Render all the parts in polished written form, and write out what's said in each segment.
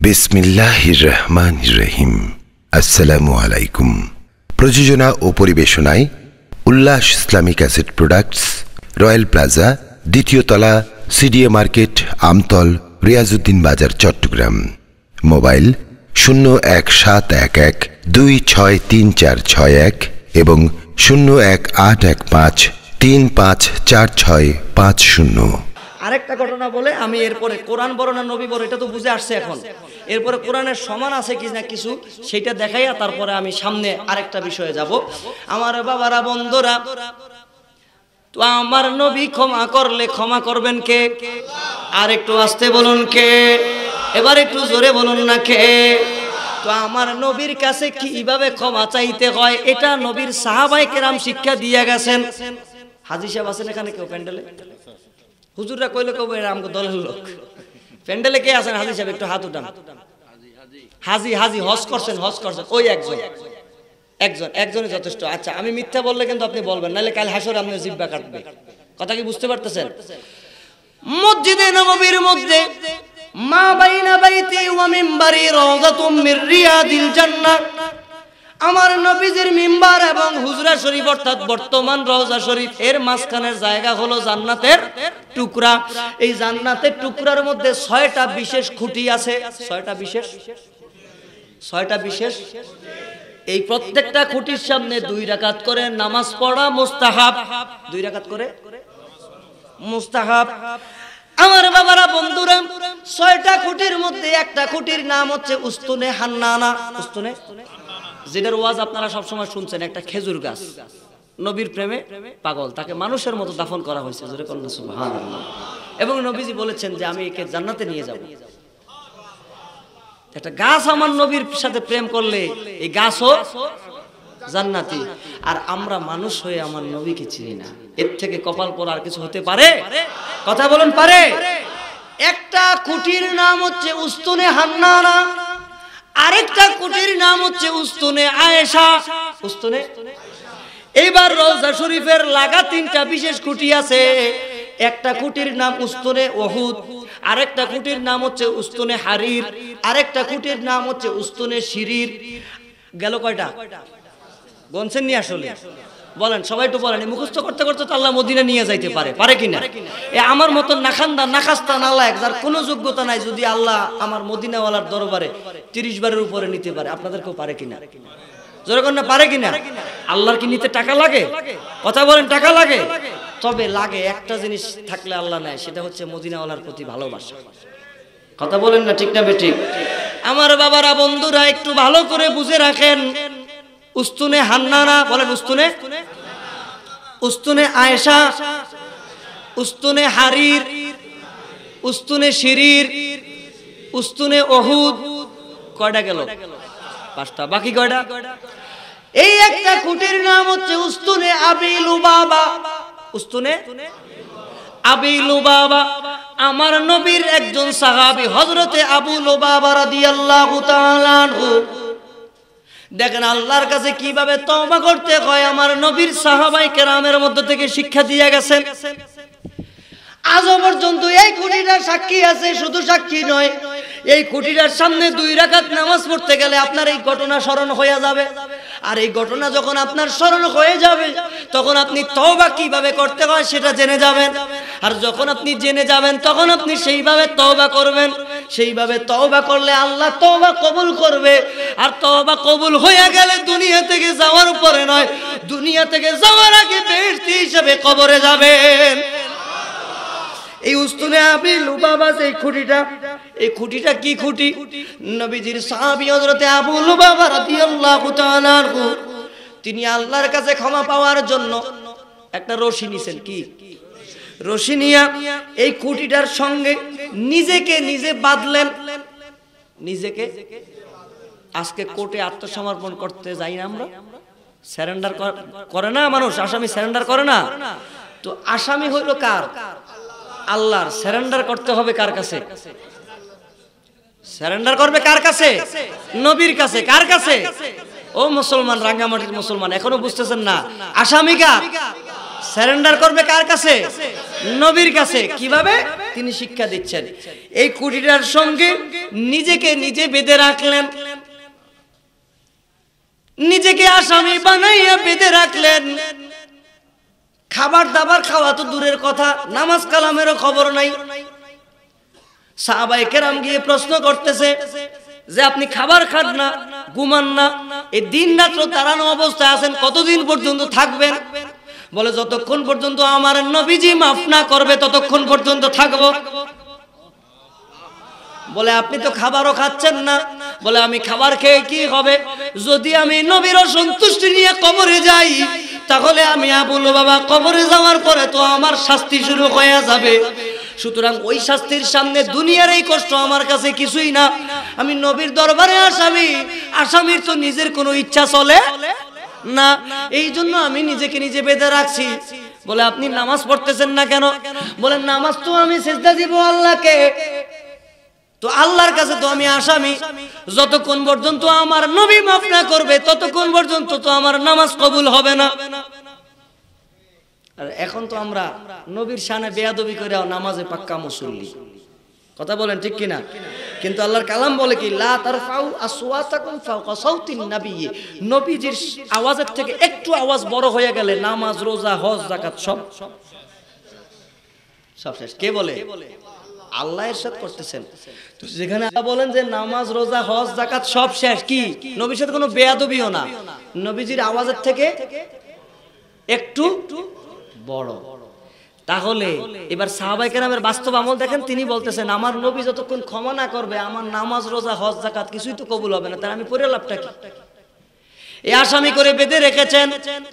বিসমিল্লাহির রহমানির রহিম। আসসালামু আলাইকুম। প্রযোজনা ও পরিবেশনায় Ullash Islamic asset products, royal plaza, দ্বিতীয় তলা, সিডিএ মার্কেট, আমতল, রিয়াজউদ্দিন বাজার, চট্টগ্রাম। মোবাইল 017112634661 এবং 018153546550। আরেকটা ঘটনা বলে আমি এরপরে কোরআন বড় না নবী বড় এটা তো বুঝে আসছে এখন। এরপরে কোরআনের সমান আছে কি না কিছু সেটা দেখাইয়া তারপরে আমি সামনে আরেকটা বিষয়ে যাব। আমার বাবারা, বন্ধুরা, তো আমার নবী ক্ষমা করলে ক্ষমা করবেন কে? আর একটু আস্তে বলুন কে? এবার একটু জোরে বলুন না কে? তো আমার নবীর কাছে কিভাবে ক্ষমা চাইতে হয় এটা নবীর সাহাবায়ে কেরাম শিক্ষা দিয়ে গেছেন। হাজী সাহেব আছেন এখানে কেউ প্যান্ডেলে? হুজুররা কইলে কব এরা আমগো দলের লোক। প্যান্ডেলে কে আছেন হাজী সাহেব? একটু হাত উঠান। হাজী হজ করছেন ওই একজনই যথেষ্ট। আচ্ছা, আমি মিথ্যা বললে কিন্তু আপনি বলবেন, নাহলে কাল হাসরে আপনি জিহ্বা কাটবে। কথা কি বুঝতে পারতেছেন? মসজিদে নববীর মধ্যে মা বাইনা বাইতি ওয়া মিম্বারি রাওযাতুম মির রিয়াদিল জান্নাহ, আমার নবীজির মিম্বার এবং হুজরা শরীফ অর্থাৎ বর্তমান রওজা শরীফ এর মাঝখানের জায়গা হলো জান্নাতের টুকরা। এই জান্নাতের টুকরার মধ্যে 6টা বিশেষ খুঁটি আছে। 6টা বিশেষ। এই প্রত্যেকটা খুঁটির সামনে 2 রাকাত করে নামাজ পড়া মুস্তাহাব। 2 রাকাত করে মুস্তাহাব। আমার বাবারা, বন্ধুরা, 6টা খুঁটির মধ্যে একটা খুঁটির নাম হচ্ছে উস্তুনে হান্নানা। উস্তুনে, যেটার ওয়াজ আপনারা সবসময় শুনছেন, একটা খেজুর গাছ। নবীর প্রেমে পাগল, তাকে মানুষের মতো দাফন করা হয়েছে। জোরে বলুন সুবহানাল্লাহ। এবং নবীজি বলেছেন যে আমি একে জান্নাতে নিয়ে যাব। একটা গাছ আমার নবীর সাথে প্রেম করলে এই গাছও জান্নাতি। আর আমরা মানুষ হয়ে আমার নবীকে চিনি না। এর থেকে কপাল পোড়া আর কিছু হতে পারে? কথা বলুন, পারে? একটা খুঁটির নাম হচ্ছে উস্তুনে হান্নানা, আরেকটা খুঁটির নাম হচ্ছে উস্তুনে আয়েশা। উস্তুনে, এইবার রওজা শরীফের লাগা 3টা বিশেষ খুঁটি আছে। একটা খুঁটির নাম উস্তুনে ওহুদ, আরেকটা খুঁটির নাম হচ্ছে উস্তুনে হারির, আরেকটা খুঁটির নাম হচ্ছে উস্তুনে শিরির। গেল কয়টা? গনছেন নি আসলে? বলেন, সবাই একটু বলেন। মুখস্থ করতে করতে তো আল্লাহ মদিনা নিয়ে যাইতে পারে কিনা? আমার মতন নাখান্দা নাখাস্তা নালায়েক যার কোনো যোগ্যতা নাই, যদি আল্লাহ আমার মদিনাওয়ালার দরবারে 30 বারের উপরে নিতে পারে, আপনাদেরকেও পারে কিনা? জোরে কোন না, পারে কিনা? আল্লাহর কি নিতে টাকা লাগে? কথা বলেন, টাকা লাগে? তবে লাগে একটা জিনিস থাকলে আল্লাহ নেয়, সেটা হচ্ছে মদিনাওয়ালার প্রতি ভালোবাসা। কথা বলেন না, ঠিক না বেঠিক? আমার বাবারা, বন্ধুরা, একটু ভালো করে বুঝে রাখেন। উস্তুনে হান্নানা, বলেন উস্তুনে আয়েশা, উস্তুনে হারির, উস্তুনে শিরির, উস্তুনে ওহুদ। কয়টা গেল? 5টা। বাকি কয়টা? এই একটা খুঁটির নাম হচ্ছে উস্তুনে আবি লুবাবা। উস্তুনে আবি লুবাবা আমার নবীর একজন সাহাবী হযরতে আবু লুবাবা রাদিয়াল্লাহু তাআলা আনহু। দেখেন আল্লাহর কাছে কিভাবে তওবা করতে হয় আমার নবীর সাহাবায়ে কেরামের মধ্যে থেকে শিক্ষা দিয়ে গেছেন। আজ পর্যন্ত এই খুঁটিটার সাক্ষী আছে, শুধু সাক্ষী নয়, এই খুঁটিটার সামনে 2 রাকাত নামাজ পড়তে গেলে আপনার এই ঘটনা স্মরণ হয়ে যাবে। আর এই ঘটনা যখন আপনার স্মরণ হয়ে যাবে তখন আপনি তওবা কিভাবে করতে হয় সেটা জেনে যাবেন। আর যখন আপনি জেনে যাবেন তখন আপনি সেইভাবে তওবা করবেন। সেইভাবে তওবা করলে আল্লাহ তওবা কবুল করবে। আর তওবা কবুল হয়ে গেলে দুনিয়া থেকে যাওয়ার পরে নয়, দুনিয়া থেকে যাওয়ার আগে বেহেশতি হিসেবে কবরে যাবেন। এই উস্তুনে আবি লুবাবা এই খুঁটিটা কি খুঁটি? নবীজির সাহাবী হযরতে আবু লুবাবা রাদিয়াল্লাহু তাআলা আনহু, তিনি আল্লাহর কাছে ক্ষমা পাওয়ার জন্য একটা রশি নিছেন। কি রশি নিয়া এই খুঁটিটার সঙ্গে নিজেকে নিজে বাঁধলেন। নিজেকে, আজকে কোর্টে আত্মসমর্পণ করতে যাই না আমরা, সারেন্ডার করে না মানুষ, আসামি সারেন্ডার করে না। তো আসামি হইল কার? আল্লাহর। সারেন্ডার করতে হবে কার কাছে? সারেন্ডার করবে কার কাছে? নবীর কাছে। কার কাছে? ও মুসলমান, রাঙ্গামাটির মুসলমান, এখনো বুঝতেছেন না? আসামি কার? সারেন্ডার করবে কার কাছে? নবীর কাছে। কিভাবে? তিনি শিক্ষা দিচ্ছেন। এই কুটিটার সঙ্গে নিজেকে নিজে বেঁধে রাখলেন, নিজেকে আসামি বানাইয়া বেঁধে রাখলেন। খাবার দাবার খাওয়া তো দূরের কথা, নামাজ কালামেরও খবর নাই। সাহাবায়ে কেরাম গিয়ে প্রশ্ন করতেছে যে আপনি খাবার খান না, ঘুমান না, এই দিন রাত্র তাড়ানো অবস্থায় আছেন, কতদিন পর্যন্ত থাকবেন? বলে যতক্ষণ পর্যন্ত আমার নবীজি মাফ না করবে ততক্ষণ পর্যন্ত থাকবো। বলে আপনি তো খাবারও খাচ্ছেন না। বলে আমি খাবার খেয়ে কি হবে? যদি আমি নবীর অসন্তুষ্টি নিয়ে কবরে যাই তাহলে আমি আবু লুবাবা কবরে যাওয়ার পরে তো আমার শাস্তি শুরু হয়ে যাবে। সুতরাং ওই শাস্তির সামনে দুনিয়ার এই কষ্ট আমার কাছে কিছুই না। আমি নবীর দরবারে আসামি, আসামির তো নিজের কোনো ইচ্ছা চলে না, এই জন্য আমি নিজেকে নিজে বেঁধে রাখছি। বলে আপনি নামাজ পড়তেছেন না কেন? বলেন নামাজ তো আমি সিজদা দিব আল্লাহকে, তো আল্লাহর কাছে তো আমি আসামি। যতক্ষণ পর্যন্ত আমার নবী মাফ না করবে ততক্ষণ পর্যন্ত তো আমার নামাজ কবুল হবে না। আর এখন তো আমরা নবীর শানে বেয়াদবি করে নামাজে পাক্কা মুসল্লি। কথা বলেন ঠিক কিনা? কিন্তু আল্লাহর কালাম বলে কি, লা তারফাউ আসওয়াতাকুম ফাওকা সাউতিন নবী, নবীজির আওয়াজের থেকে একটু আওয়াজ বড় হয়ে গেলে নামাজ, রোজা, হজ, যাকাত সব শেষ। কে বলে? আল্লাহ ইরশাদ করতেছেন। তো যেখানে আল্লাহ বলেন যে নামাজ, রোজা, হজ, যাকাত সব শেষ, কি নবীর সাথে কোনো বেয়াদবিও না, নবীজির আওয়াজের থেকে একটু বড়। তাহলে এবার সাহাবায়ে কেরামের বাস্তব আমল দেখেন। তিনি বলতেছেন আমার নবী যতক্ষণ ক্ষমা না করবে আমার নামাজ, রোজা, হজ, যাকাত কিছুই তো কবুল হবে না, তাহলে আমি পড়ে লাভটা কি? এই আসামি করে বেঁধে রেখেছেন।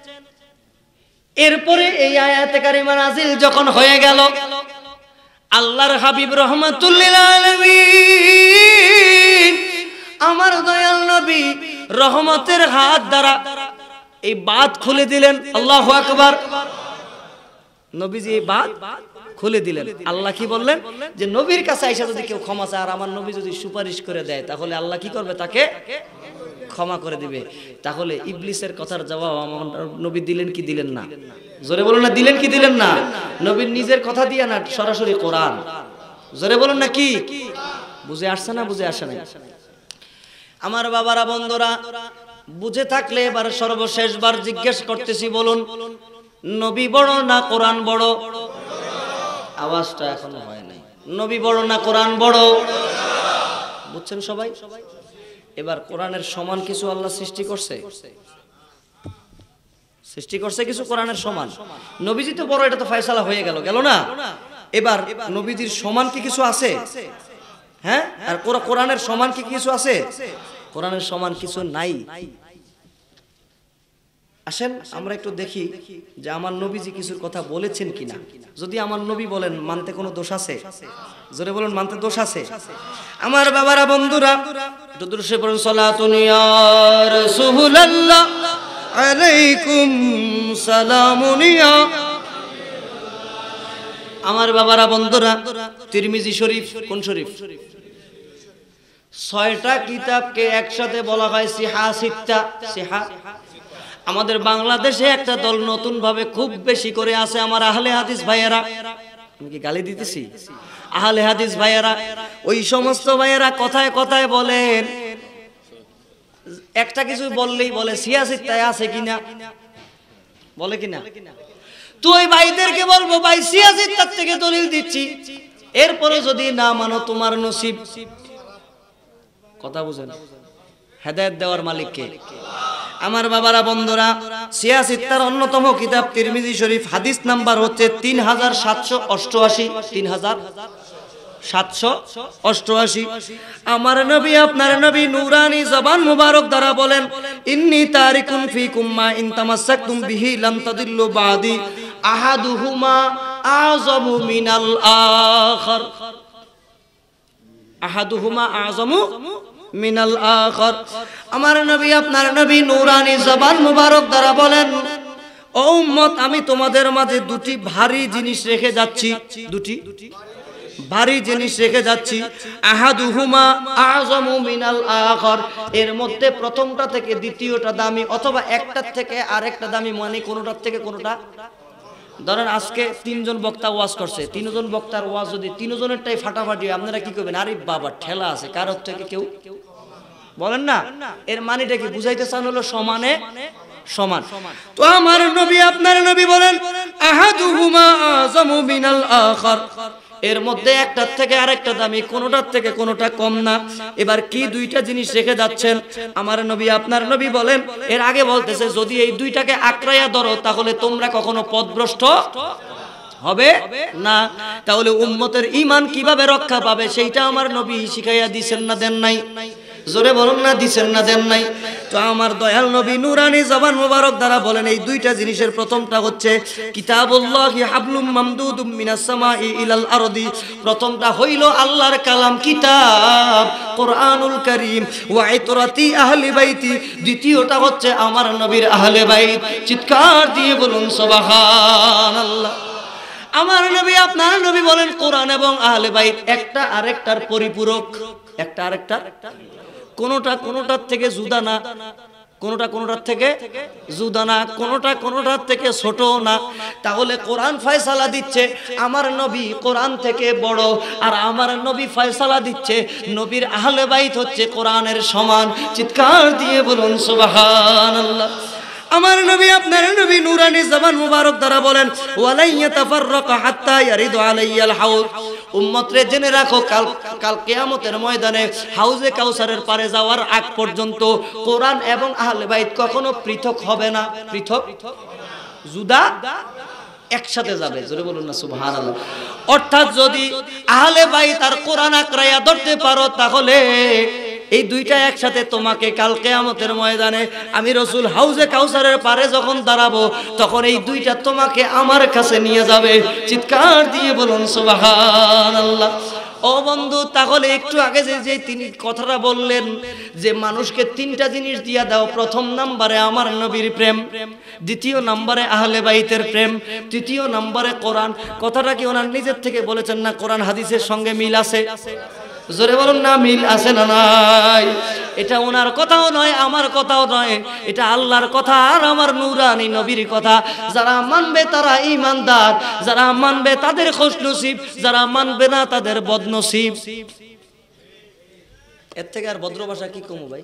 এরপরে এই আয়াতে কারিমা নাজিল যখন হয়ে গেল, আল্লাহর হাবিব রহমাতুল্লিল আলামিন আমার দয়াল নবী রহমতের হাত দ্বারা এই বাত খুলে দিলেন। আল্লাহু আকবার। নবীজি এই বাত খুলে দিলেন। আল্লাহ কি বললেন? যে নবীর কাছে আইসা যদি কেউ ক্ষমা চায় আর আমার নবী যদি সুপারিশ করে দেয় তাহলে আল্লাহ কি করবে? তাকে ক্ষমা করে দিবে। তাহলে ইবলিসের কথার জবাব আমার নবী দিলেন কি দিলেন না? জোরে বলুন না, দিলেন কি দিলেন না? নবীর নিজের কথা দিয়ে না, সরাসরি কোরআন। জোরে বলুন না কি? বুঝে আসছে না? বুঝে আসে না? আমার বাবারা, বন্ধুরা, বুঝে থাকলে এবার সর্বশেষবার জিজ্ঞেস করতেছি, বলুন নবী বড় না কোরআন বড়? আওয়াজটা এখনো হয় নাই। নবী বড় না কোরআন বড়? বুঝছেন সবাই? এবার কোরআনের সমান কিছু আল্লাহ সৃষ্টি করছে, সৃষ্টি করছে কিছু কোরআনের সমান। নবীজি তো বড়, এটা তো ফয়সালা হয়ে গেল, গেল না? এবার নবীজির সমান কি কিছু আছে? হ্যাঁ। আর কোরআনের সমান কি কিছু আছে? কোরআনের সমান কিছু নাই। আসেন আমরা একটু দেখি যে আমার নবীজি কিছুর কথা বলেছেন কিনা। যদি আমার নবী বলেন মানতে কোনো দোষ আছে? জোরে বলুন, মানতে দোষ আছে? আমার বাবারা, বন্ধুরা, একটু দরুদ পড়ুন। সালাতুন ইয়া রাসূলুল্লাহ আলাইকুম সালামুন ইয়া। আমার বাবারা, বন্ধুরা, তিরমিজি শরীফ, কোন শরীফ? 6টা কিতাবকে একসাথে বলা হয় সিহা সিত্তা। সিহা। আমাদের বাংলাদেশে একটা দল নতুন ভাবে খুব বেশি করে আছে আমার আহলে হাদিস ভাইয়েরা। আমি কি গালি দিতেছি? আহলে হাদিস ভাইয়েরা, ওই সমস্ত ভাইয়েরা কথায় কথায় বলেন, একটা কিছু বললেই বলে সিয়াসিত্তায় আছে কিনা, বলে কিনা? তো ওই ভাইদেরকে বলবো, ভাই সিয়াসিত্তার থেকে দলিল দিচ্ছি, এরপরে যদি না মানো তোমার নসিব। কথা বুঝেন? হেদায়েত দেওয়ার মালিক কে? আমার বাবারা, বন্ধুরা, সিয়াসিত্তার অন্যতম কিতাব তিরমিজি শরীফ, হাদিস নাম্বার হচ্ছে 3788। 3788। আমার নবী, আপনার নবী নুরানি জবান মুবারক দ্বারা বলেন, ইন্নী তারিকুন ফিকুম মা ইন তামাসসাকতুম বিহি লাম তাদিল্লু বাদি আহাদুহুমা আযমু মিনাল আখার। আহাদুহুমা আযমু মিনাল আখার। আমার নবী, আপনার নবী নুরানি জবান মুবারক দ্বারা বলেন, ও উম্মত, আমি তোমাদের মাঝে দুটি ভারী জিনিস রেখে যাচ্ছি। দুটি ভারী জিনিস রেখে যাচ্ছি। আহাদুহুমা আযমু মিনাল আখার। এর মধ্যে প্রথমটা থেকে দ্বিতীয়টা দামি, অথবা একটার থেকে আরেকটা দামি, মানে কোনটার থেকে কোনটা ধরেন আজকে 3 জন বক্তা ওয়াজ করছে, 3 জন বক্তার ওয়াজ যদি 3 জনেরটাই ফাটাফাটি হয়, আপনারা কি করবেন? আরে বাবা ঠেলা আছে, কারোর থেকে কেউ বলেন না। এর মানেটা কি বুঝাইতে চান? হলো সমানে সমান। তো আমার নবী আপনার নবী বলেন আহাদুহুমা আযামু মিনাল আখার, এর মধ্যে একটার থেকে আরেকটা দামি, কোনোটার থেকে কোনোটা কম না। এবার কি দুইটা জিনিস রেখে যাচ্ছেন আমার নবী আপনার নবী বলেন, এর আগে বলতেছে যদি এই দুইটাকে আঁকড়াইয়া ধরো তাহলে তোমরা কখনো পথভ্রষ্ট হবে না। তাহলে উম্মতের ঈমান কিভাবে রক্ষা পাবে সেইটা আমার নবী শিখাইয়া দিবেন না দেন নাই? জোরে বলুন না, দিছেন না দেন নাই? তো আমার দয়াল নবী নুরানি জবান মোবারক দ্বারা বলেন এই দুইটা জিনিসের প্রথমটা হচ্ছে কিতাবুল্লাহি হাবলুম মামদুদুম মিনাস সামাই ইলাল আরদি, প্রথমটা হইল আল্লাহর কালাম কিতাব কোরআনুল কারীম, ওয়া ইতরাতি আহলি বাইতি, দ্বিতীয়টা হচ্ছে আমার নবীর আহলে বাইত। চিৎকার দিয়ে বলুন সুবহানাল্লাহ। আমার নবী আপনার নবী বলেন কোরআন এবং আহলে বাইত একটা আরেকটার পরিপূরক, একটা আরেকটার কোনোটা কোনোটার থেকে জুদা না, কোনোটা কোনোটার থেকে জুদা না, কোনোটা কোনোটার থেকে ছোট না। তাহলে কোরআন ফয়সালা দিচ্ছে আমার নবী কোরআন থেকে বড়, আর আমার নবী ফয়সালা দিচ্ছে নবীর আহলে বাইত হচ্ছে কোরআনের সমান। চিৎকার দিয়ে বলুন সুবহানাল্লাহ। আমার নবী আপনার নবী নুরানি জবান মুবারক দ্বারা বলেন ওয়ালাই ইয়াতাফাররাকা হাত্তা ইয়ারিদু আলাইয়াল হাউজ, উম্মতরে জেনে রাখো কাল কিয়ামতের ময়দানে হাউজে কাউসারের পারে যাওয়ার আগ পর্যন্ত কোরআন এবং আহলে বাইত কখনো পৃথক হবে না। পৃথক জুদা একসাথে যাবে, জোরে বলুন না সুবহানাল্লাহ। অর্থাৎ যদি আহলে বাইত আর কোরআন আঁকড়াইয়া ধরতে পারো তাহলে এই দুইটা একসাথে তোমাকে কাল কিয়ামতের ময়দানে আমি রাসূল হাউজে কাউসারের পারে যখন দাঁড়াবো তখন এই দুইটা তোমাকে আমার কাছে নিয়ে যাবে। চিৎকার দিয়ে বলুন সুবহানাল্লাহ। ও বন্ধু, তাহলে একটু আগে যে তিনি কথাটা বললেন যে মানুষকে তিনটা জিনিস দিয়া দাও, প্রথম নম্বরে আমার নবীর প্রেম, দ্বিতীয় নম্বরে আহলে বাইতের প্রেম, তৃতীয় নম্বরে কোরআন। কথাটা কি ওনার নিজের থেকে বলেছেন না কোরআন হাদিসের সঙ্গে মিল আছে? জোরে বলুন না, মিল আছে না নাই? এটা ওনার কথাও নয়, আমার কথাও নয়, এটা আল্লাহর কথা আর আমার নূরানি নবীর কথা। যারা মানবে তারা ঈমানদার, যারা মানবে তাদের খুশনসিব, যারা মানবে না তাদের বদনসিব। এর থেকে আর ভদ্র ভাষা কি কমু ভাই?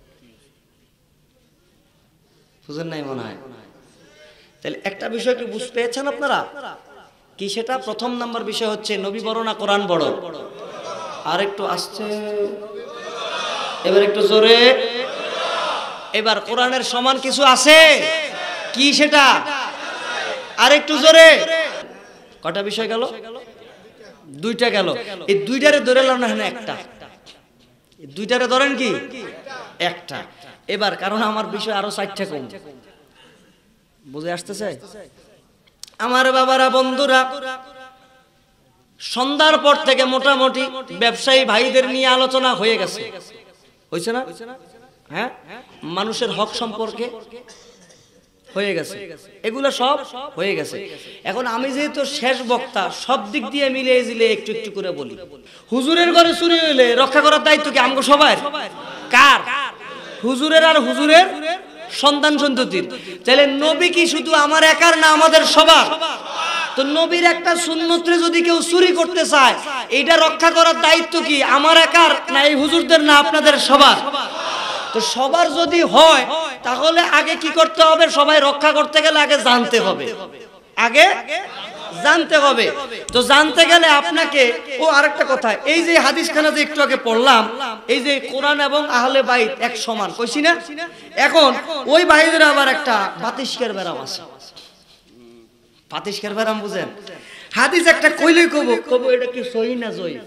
বুঝেন নাই মনে হয়? তাহলে একটা বিষয় কি বুঝতে পেরেছেন আপনারা? কি সেটা? প্রথম নাম্বার বিষয় হচ্ছে নবী বড় না কোরআন বড়? আর একটু আসছে, এবার একটু জোরে। এবার কোরআনের সমান কিছু আছে কি সেটা? আর একটু জোরে। কটা বিষয় গেল? দুইটা গেল। এই দুইটারে ধরে লাও না একটা, দুইটারে ধরেন কি একটা। এবার কারণ আমার বিষয় আরো 4টা কম, বুঝে আসতেছে আমার বাবারা বন্ধুরা। সন্ধ্যার পর থেকে মোটামুটি ব্যবসায়ী ভাইদের নিয়ে আলোচনা হয়ে গেছে, হয়েছে না? হ্যাঁ, মানুষের হক সম্পর্কে হয়ে গেছে, এগুলো সব হয়ে গেছে। এখন আমি যেহেতু শেষ বক্তা, সব দিক দিয়ে মিলিয়ে জিলে একটু একটু করে বলি। হুজুরের ঘরে চুরি হইলে রক্ষা করার দায়িত্ব কি আমগো সবার? কার? হুজুরের আর হুজুরের সন্তান সন্ততির। তাহলে নবী কি শুধু আমার একার না, আমাদের সবার? তো নবীর একটা সুন্নতরে যদি কেউ চুরি করতে চায়, এইটা রক্ষা করার দায়িত্ব কি আমার একার না এই হুজুরদের না আপনাদের সবার? তো সবার যদি হয় তাহলে আগে কি করতে হবে? সবাই রক্ষা করতে গেলে আগে জানতে হবে, আগে জানতে হবে। তো জানতে গেলে আপনাকে, ও আরেকটা কথা, এই যে হাদিসখানা যে একটু আগে পড়লাম, এই যে কোরআন এবং আহলে বাইত এক সমান কইছি না? এখন ওই ভাইদের আবার একটা বাতিস্কের ব্যারাম আছে। বাতিস্কের ব্যারাম বুঝেন? হাদিস একটা কইলেই কব এটা কি সহি না জয়ীফ?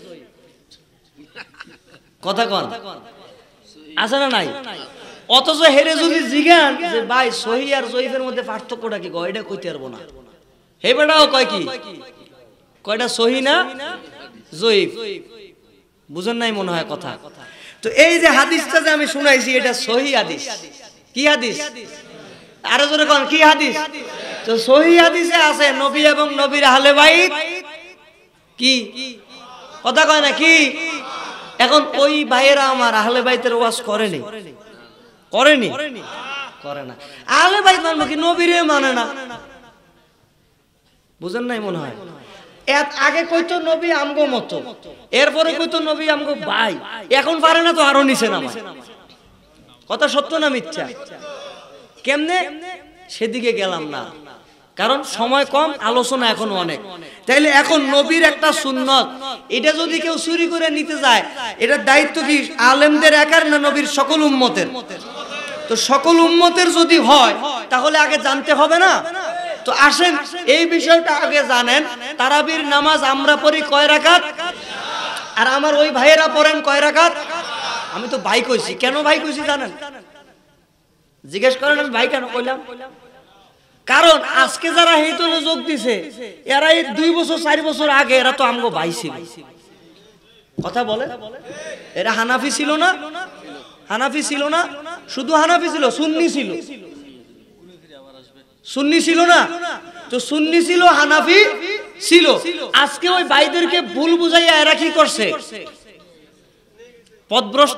কথা কন আছে না নাই? অথচ হেরে যদি জিজ্ঞান যে ভাই সহি আর জয়ীফের মধ্যে পার্থক্যটা কি, এটা কইতে পারবো না। হে বেটাও কয় কি, কয়টা সহি না জয়ীফ? বুঝেন নাই মনে হয় কথা। তো এই যে হাদিসটা যে আমি শুনাইছি এটা সহি হাদিস। কি হাদিস? আরো জোরে কোন কি হাদিস? তো সহি হাদিসে আছে নবী এবং নবীর আহলে বাইত কি কথা কয় না কি? এখন ওই ভাইয়েরা আমার আহলে বাইতের ওয়াজ করেনি, করেনি, করে না। আহলে বাইত মানবো কি? নবীরে মানে না। বুঝেন নাই মনে হয়। এর আগে কইতো নবী আমগো মতো, এরপরে কইতো নবী আমগো ভাই, এখন পারে না তো আরো নিচে নামায়। কথা সত্য না মিথ্যা? কেমনে? সেদিকে গেলাম না, কারণ সময় কম, আলোচনা এখনো অনেক। তাইলে এখন নবীর একটা সুন্নত, এটা যদি কেউ চুরি করে নিতে যায়, এটার দায়িত্ব কি আলেমদের একার না নবীর সকল উম্মতের? তো সকল উম্মতের যদি হয় তাহলে আগে জানতে হবে না? তো আসেন এই বিষয়টা আগে জানেন। তারাবির নামাজ আমরা পড়ি কয় রাকাত, আর আমার ওই ভাইয়েরা পড়েন কয় রাকাত? আমি তো ভাই কইছি, কেন ভাই কইছি জানেন? জিজ্ঞেস করেন আমি ভাই কেন কইলাম? কারণ আজকে যারা হেতলে যোগ দিছে, এরা এই 2 বছর 4 বছর আগে এরা তো আমগো ভাই ছিল। কথা বলে, এরা হানাফি ছিল না? হানাফি ছিল না? শুধু হানাফি ছিল, সুন্নি ছিল। সুন্নি ছিল না? তো সুন্নি ছিল, হানাফি ছিল। আজকে ওই ভাইদেরকে ভুল বুঝাইয়া এরা কি করছে? পথভ্রষ্ট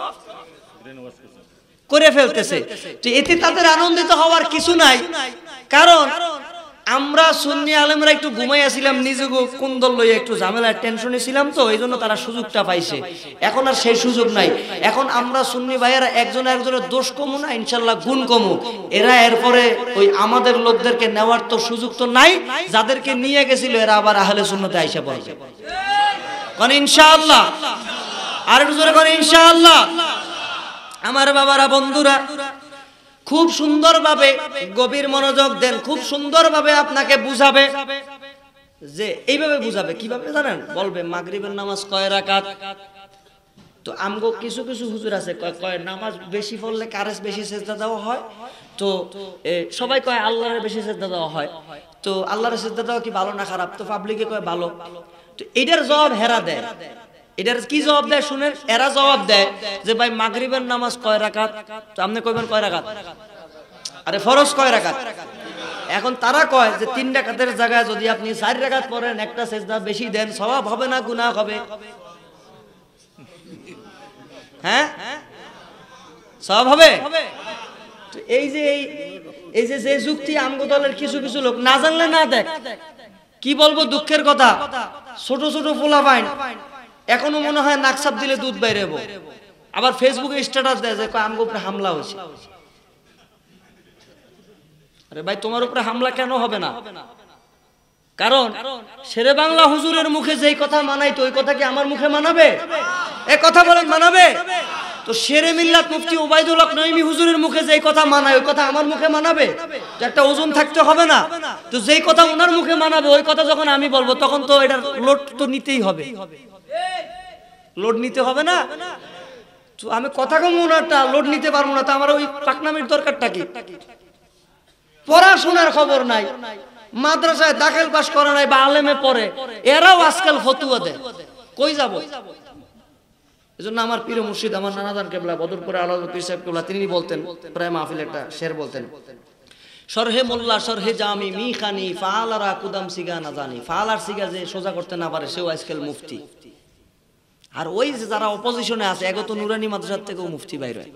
করে ফেলতেছে। তো এতে তাদের আনন্দিত হওয়ার কিছু নাই, কারণ আমরা সুন্নি আলেমরা একটু ঘুমাইয়াছিলাম, নিজেকে কুন্দল লইয়া একটু ঝামেলার টেনশনে ছিলাম, তো এই জন্য তারা সুযোগটা পাইছে। এখন আর সেই সুযোগ নাই। এখন আমরা সুন্নি ভাইয়েরা একজন একজনের দোষ কমু না, ইনশাল্লাহ গুণ কমু। এরা এরপরে ওই আমাদের লোকদেরকে নেওয়ার তো সুযোগ তো নাই, যাদেরকে নিয়ে গেছিল এরা আবার আহলে সুন্নতে আইসা পড়বে। কোন ইনশাআল্লাহ? আর একটু জোরে কোন ইনশাআল্লাহ? আমার বাবারা, বন্ধুরা, খুব সুন্দরভাবে গভীর মনোযোগ দেন, খুব সুন্দরভাবে আপনাকে বুঝাবে। যে এইভাবে বুঝাবে কিভাবে জানেন? বলবে মাগরিবের নামাজ কয় রাকাত। তো আমগো কিছু কিছু হুজুর আছে কয় নামাজ বেশি পড়লে কারে বেশি সেজদা দেওয়া হয়? তো সবাই কয় আল্লাহর বেশি সেজদা দেওয়া হয়। তো আল্লাহর সেজদা দেওয়া কি ভালো না খারাপ? তো পাবলিকে কয় ভালো। তো এটার জবাব হেরা দেয়। এটার কি জবাব দেয় শুনেন? এরা জবাব দেয় যে ভাই মাগরিবের নামাজ কয় রাকাত? তো আপনি কইবেন কয় রাকাত? আরে ফরজ কয় রাকাত? এখন তারা কয় যে 3 রাকাতের জায়গায় যদি আপনি 4 রাকাত পড়েন, একটা সেজদা বেশি দেন, সওয়াব হবে না গুনাহ হবে? হ্যাঁ, সওয়াব হবে। তো এই যে যুক্তি আমগো দলের কিছু কিছু লোক না জানলে না দেখ, কি বলবো দুঃখের কথা, ছোট ছোট পোলা পাইন এখনো মনে হয় নাকসাপ দিলে দুধ বাইরেবো। আবার ফেসবুকে স্ট্যাটাস দেয় যে আমগো উপরে হামলা হয়েছে। আরে ভাই, তোমার উপরে হামলা কেন হবে না? কারণ শেরে বাংলা হুজুরের মুখে যেই কথা মানাইতো ওই কথা কি আমার মুখে মানাবে? এ কথা বলেন, মানাবে? তো শেরে মিল্লাত মুফতি ওবায়দুল হক নঈমী হুজুরের মুখে যেই কথা মানায় ওই কথা আমার মুখে মানাবে? তো একটা ওজন থাকতে হবে না? তো যেই কথা ওনার মুখে মানাবে ওই কথা যখন আমি বলবো তখন তো এটার লোড তো নিতেই হবে। লোড নিতে হবে না? তো আমি কথা কম, ওনারটা লোড নিতে পারবো না, তো আমার ওই পাকনামির দরকারটা কি? পড়াশোনার খবর নাই, মাদ্রাসায় দাখিল পাস করা নাই, বা আলেমে পড়ে, এরাও আজকাল ফতুয়া দেয়। কই যাব? এজন্য আমার পীর মুর্শিদ, আমার নানাদান কেবলা বদরপুরে আলাদা পীর সাহেব কেবলা, তিনি বলতেন প্রায় মাহফিলে একটা শের বলতেন, সরহে মোল্লা সরহে জামি মিখানি ফালারা কুদাম সিগা না জানি। ফালার সিগা যে সোজা করতে না পারে সেও আজকাল মুফতি। আর ওই যে যারা অপোজিশনে আছে এগো তো নুরানি মাদ্রাসার থেকেও মুফতি বাইর হয়।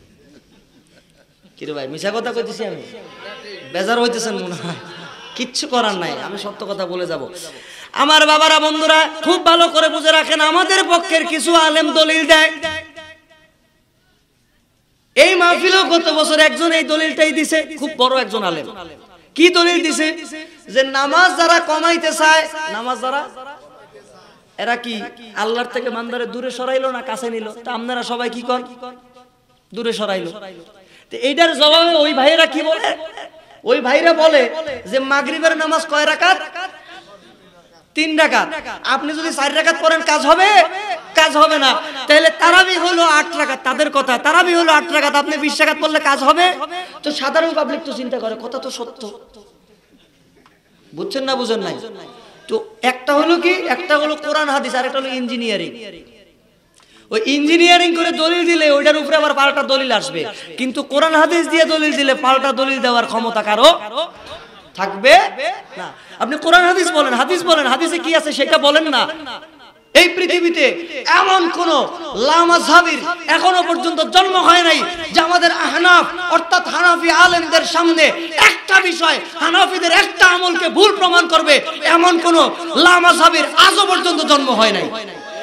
কিরে ভাই, মিছা কথা কইতেছি আমি? বেজার হইতেছেন মনে হয়? কিচ্ছু করার নাই, আমি সত্য কথা বলে যাব। আমার বাবারা, বন্ধুরা, খুব ভালো করে বুঝে রাখেন, আমাদের পক্ষের কিছু আলেম দলিল দেয়। এই মাহফিলেও গত বছর একজন এই দলিলটাই দিছে, খুব বড় একজন আলেম। কি দলিল দিছে? যে নামাজ যারা কমাইতে চায়, নামাজ যারা, এরা কি আল্লাহর থেকে বান্দারে দূরে সরাইলো না কাছে নিল? তা আপনারা সবাই কি করেন? দূরে সরাইলো। তো এইটার জবাবে ওই ভাইরা কি বলে? ওই ভাইরা বলে যে মাগরিবের নামাজ কয় রাকাত? 3 রাকাত। আপনি যদি 4 রাকাত পড়েন কাজ হবে? কাজ হবে না। তাহলে তারাবি হলো 8 রাকাত, তাদের কথা তারাবি হলো 8 রাকাত, আপনি 20 রাকাত পড়লে কাজ হবে? তো সাধারণ পাবলিক তো চিন্তা করে, কথা তো সত্য। বুঝছেন না? বুঝেন নাই? তো একটা হলো কি, একটা হলো কোরআন হাদিস, আর একটা হলো ইঞ্জিনিয়ারিং। ওই ইঞ্জিনিয়ারিং করে দলিল দিলে ওইটার উপরে আবার পাল্টা দলিল আসবে, কিন্তু কোরআন হাদিস দিয়ে দলিল দিলে পাল্টা দলিল দেওয়ার ক্ষমতা কারো থাকবে না। আপনি কোরআন হাদিস বলেন, হাদিস বলেন, হাদিসে কি আছে সেটা বলেন না। এই পৃথিবীতে এমন কোন লামাযহাবির এখনো পর্যন্ত জন্ম হয় নাই যে আমাদের আহনাফ অর্থাৎ হানাফি আলেমদের সামনে একটা বিষয় হানাফিদের একটা আমলকে ভুল প্রমাণ করবে এমন কোন লামাযহাবির আজও পর্যন্ত জন্ম হয় নাই।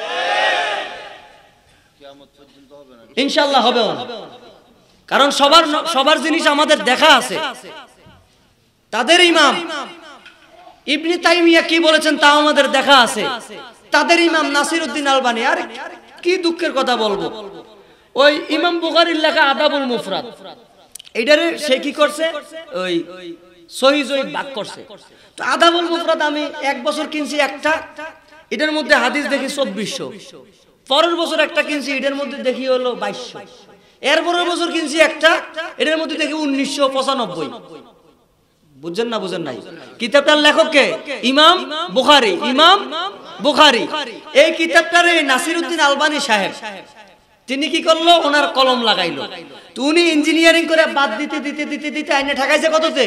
ইনশাআল্লাহ হবে না, কারণ সবার জিনিস আমাদের দেখা আছে। তাদের ইমাম ইবনে তাইমিয়া কি বলেছেন তা আমাদের দেখা আছে। তাদের ইমাম নাসিরউদ্দিন আলবানী, আর কি দুঃখের কথা বলবো, ওই ইমাম বুখারীর লেখা আদাবুল মুফরাদ এইটারে সে কি করছে, ওই সহিহ জয়ীফ ভাগ করছে। তো আদাবুল মুফরাদ আমি এক বছর কিনছি একটা, এটার মধ্যে হাদিস দেখি 2400, পরের বছর একটা কিনছি এটার মধ্যে দেখি হলো 2200, এর পরের বছর কিনছি একটা এটার মধ্যে দেখি 1995। বুঝছেন না? বুঝেন নাই? কিতাবটার লেখক কে? ইমাম বুখারী। ইমাম বুখারী এই কিতাবটার নাসিরউদ্দিন আলবানী সাহেব তিনি কি করলো, ওনার কলম লাগাইলো। তো উনি ইঞ্জিনিয়ারিং করে বাদ দিতে দিতে দিতে দিতে আইনে ঠেকাইছে কততে?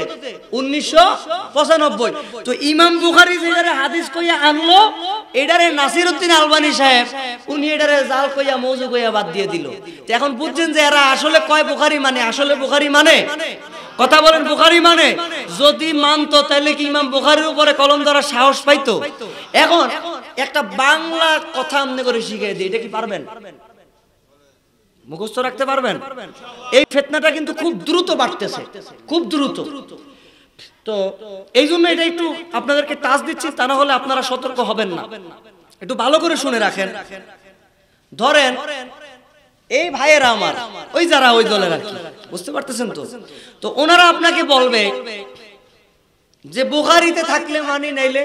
1995। তো ইমাম বুখারী যেটারে হাদিস কইয়া আনলো এটারে নাসিরউদ্দিন আলবানী সাহেব উনি এটারে জাল কইয়া মওযু কইয়া বাদ দিয়ে দিল। তো এখন বুঝছেন যে এরা আসলে কয় বুখারী মানে, আসলে বুখারী মানে, কথা বলেন বুখারী মানে, যদি মানতো তাহলে কি ইমাম বুখারীর উপরে কলম ধরার সাহস পাইতো? এখন একটা বাংলা কথা আমনে করে শিখিয়ে দিই, এটা কি পারবেন? মুখস্থ রাখতে পারবেন? এই ফিতনাটা কিন্তু খুব দ্রুত বাড়তেছে, খুব দ্রুত। তো এই জন্য এটা একটু আপনাদেরকে টাচ দিচ্ছি, তা না হলে আপনারা সতর্ক হবেন না। একটু ভালো করে শুনে রাখেন। ধরেন এই ভাইয়েরা আমার, ওই যারা ওই দলের আর কি, বুঝতে পারতেছেন তো? তো ওনারা আপনাকে বলবে যে বুখারীতে থাকলে মানি, নাইলে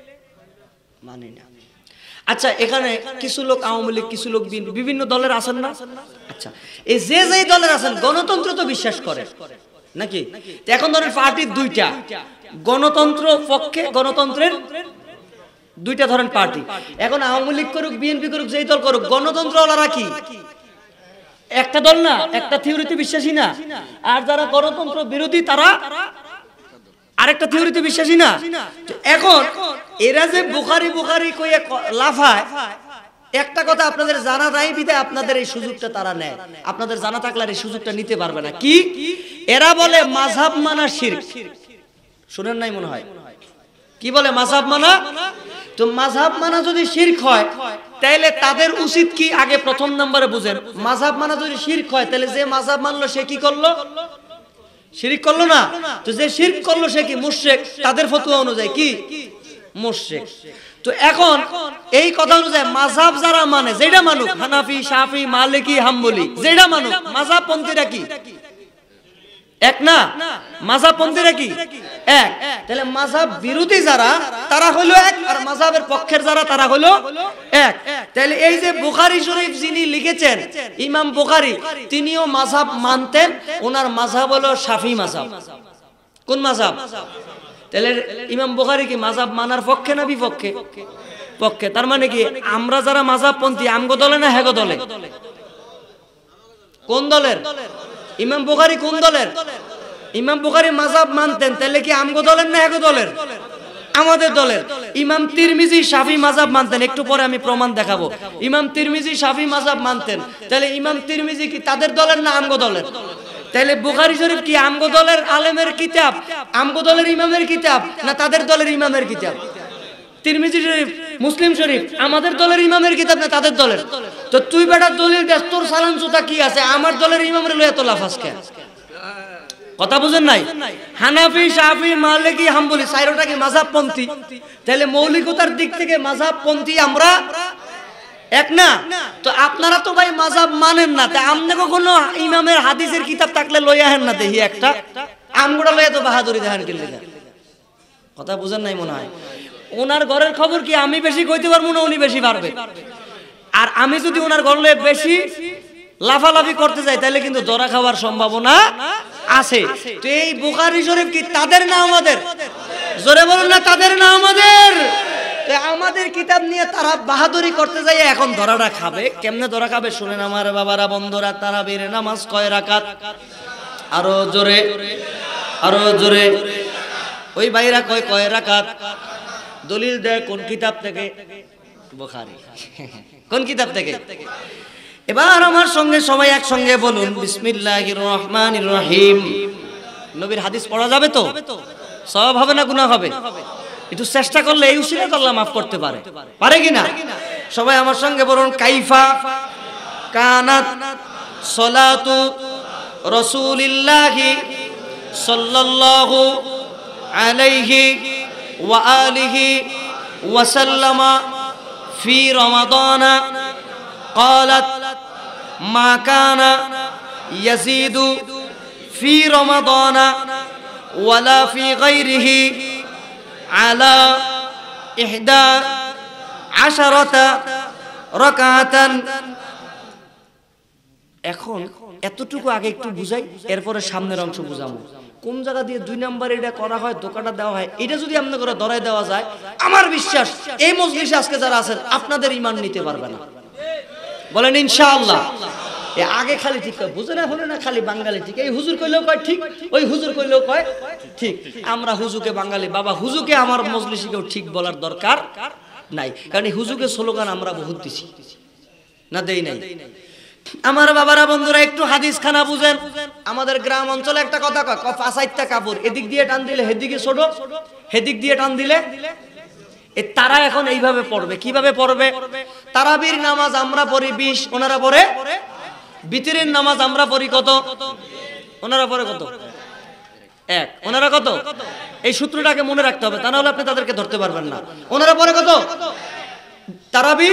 মানি না। আচ্ছা, এখানে কিছু লোক আওয়ামী লীগ, কিছু লোক বিভিন্ন দলের আছেন না? আচ্ছা, এই যে যেই দলের আছেন গণতন্ত্র তো বিশ্বাস করে নাকি? এখন ধরেন পার্টির দুইটা, গণতন্ত্র পক্ষে গণতন্ত্রের দুইটা ধরেন পার্টি। এখন আওয়ামী লীগ করুক, বিএনপি করুক, যেই দল করুক, গণতন্ত্রওয়ালারা কি একটা দল না? একটা থিওরিতে বিশ্বাসী না? আর যারা গণতন্ত্র বিরোধী তারা আরেকটা থিওরিতে বিশ্বাসী না? এখন এরা যে বুখারী বুখারী কইয়া লাফায়, একটা কথা আপনাদের জানা নাই বিধায় আপনাদের এই সুযোগটা তারা নেয়। আপনাদের জানা থাকলে এই সুযোগটা নিতে পারবে না। কি? এরা বলে মাযহাব মানা শিরক। শুনেন নাই মনে হয়? কি বলে? মাযহাব মানা। তো মাযহাব মানা যদি শিরক হয় তাহলে তাদের উচিত কি? আগে প্রথম নম্বরে বুঝেন, মাযহাব মানা যদি শিরক হয় তাহলে যে মাযহাব মানলো সে কি করলো? শিরক করলো না? তো যে শিরক করলো সে কি? মুশরিক। তাদের ফতোয়া অনুযায়ী কি? মুশরিক। তো এখন এই কথা অনুযায়ী মাযহাব যারা মানে, যেটা মানুক, হানাফি, শাফি, মালিকি, হাম্বলি, যেটা মানুক, মাযহাবপন্থীরা কি এক না? মাযহাবপন্থীরা কি এক? তাহলে মাযহাব বিরোধী যারা তারা হলো এক, আর মাযহাবের পক্ষের যারা তারা হলো এক। তাহলে এই যে বুখারী শরীফ যিনি লিখেছেন ইমাম বুখারী, তিনিও মাযহাব মানতেন। ওনার মাযহাব হলো শাফি মাযহাব। কোন মাযহাব? তাহলে ইমাম বুখারী কি মাযহাব মানার পক্ষে না বিপক্ষে? পক্ষে। তার মানে কি আমরা যারা মাযহাবপন্থী আমগো দলে না হেগো দলে? কোন দলের? ইমাম বুখারী কোন দলের? ইমাম বুখারী মাযহাব মানতেন, তাহলে কি আমগো দলের না হেগো দলের? আমাদের দলের। ইমাম তিরমিজি শাফি মাযহাব মানতেন, একটু পরে আমি প্রমাণ দেখাবো। ইমাম তিরমিজি শাফি মাযহাব মানতেন, তাহলে ইমাম তিরমিজি কি তাদের দলের না আমগো দলের? তাহলে বুখারী শরীফ কি আমগো দলের আলেমের কিতাব, আমগো দলের ইমামের কিতাব, না তাদের দলের ইমামের কিতাব? তিরমিজি শরীফ, মুসলিম শরীফ আমাদের দলের ইমামের কিতাব না তাদের দলের? তো তুই বেটা দলিল দেস, তোর সালাম সুতা কি আছে? আমার দলের ইমামের লইয়া তো লাফাস কেন? কথা বুঝেন নাই? হানাফি, শাফি, মালিকি, হাম্বলি চারটা কি মাযহাবপন্থী? তাহলে মৌলিকতার দিক থেকে মাযহাবপন্থী আমরা এক না? তো আপনারা তো ভাই মাযহাব মানেন না, তা আপনি কখনো ইমামের হাদিসের কিতাব থাকলে লইয়া হেন না দেখি একটা? আমগুড়া লইয়া তো বাহাদুরি দেখান কি লেখা? কথা বুঝেন নাই মনে হয়? ওনার ঘরের খবর কি আমি বেশি কইতে পারবো না উনি বেশি পারবে? আর আমি যদি ওনার ঘর লয়ে বেশি লাফালাফি করতে যাই তাহলে কিন্তু ধরা খাওয়ার সম্ভাবনা আছে। তো এই বুখারী শরীফ কি তাদের না আমাদের? জোরে বলুন না, তাদের না আমাদের? তো আমাদের কিতাব নিয়ে তারা বাহাদুরি করতে যায়, এখন ধরাটা খাবে। কেমনে ধরা খাবে শুনেন আমার বাবারা, বন্ধুরা। তারাবির নামাজ কয় রাকাত? আরো জোরে, আরো জোরে। ওই ভাইরা কয় কয় রাকাত? দলিল দেয় কোন কিতাব থেকে? বুখারী। কোন কিতাব থেকে? এবার আমার সঙ্গে সবাই একসঙ্গে বলুন বিসমিল্লাহির রহমানির রহিম। নবীর হাদিস পড়া যাবে তো? সওয়াব হবে না গুনাহ হবে? একটু চেষ্টা করলে এই উসিলাতে আল্লাহ মাফ করতে পারে, পারে কিনা? সবাই আমার সঙ্গে বলুন কাইফা কানাত সলাতু রাসূলিল্লাহি সাল্লাল্লাহু আলাইহি ওয়া আলিহি ওয়া সাল্লামা ফি রমাদানা قالت ما كان يزيد في رمضان ولا في غيره على 11 ركعة। এখন এতটুকু আগে একটু বুঝাই, এরপরে সামনের অংশ বুঝাবো। কোন জায়গা দিয়ে 2 নাম্বার এটা করা হয়, দোকানটা দেওয়া হয়, এটা যদি আপনাদের করে ধরাই দেওয়া যায়, আমার বিশ্বাস এই মজলিসে আজকে যারা আছেন আপনাদের ঈমান নিতে পারবে না। বলেন ইনশাআল্লাহ। আগে খালি ঠিক বুঝে না হলে না খালি বাঙালি ঠিক, এই হুজুর কইলেও কয় ঠিক, ওই হুজুর কইলেও কয় ঠিক। আমরা হুজুকে বাঙালি বাবা, হুজুকে আমার মজলিসে কেউ ঠিক বলার দরকার নাই, কারণ এই হুজুকে স্লোগান আমরা বহুত দিছি না, দেই নাই। আমার বাবারা বন্ধুরা একটু হাদিস খানা বুঝেন। আমাদের গ্রাম অঞ্চলে একটা কথা কয়, 5-8টা কাপড় এদিক দিয়ে টান দিলে হেদিকে ছোট, হেদিক দিয়ে টান দিলে। তারা এখন এইভাবে পড়বে। কিভাবে পড়বে? তারাবির নামাজ আমরা পড়ি 20, ওনারা পড়ে বিতরের নামাজ আমরা পড়ি কত, ওনারা পড়ে কত? 1। ওনারা কত? এই সূত্রটাকে মনে রাখতে হবে, তা না হলে আপনি তাদেরকে ধরতে পারবেন না। ওনারা পড়ে কত? তারাবি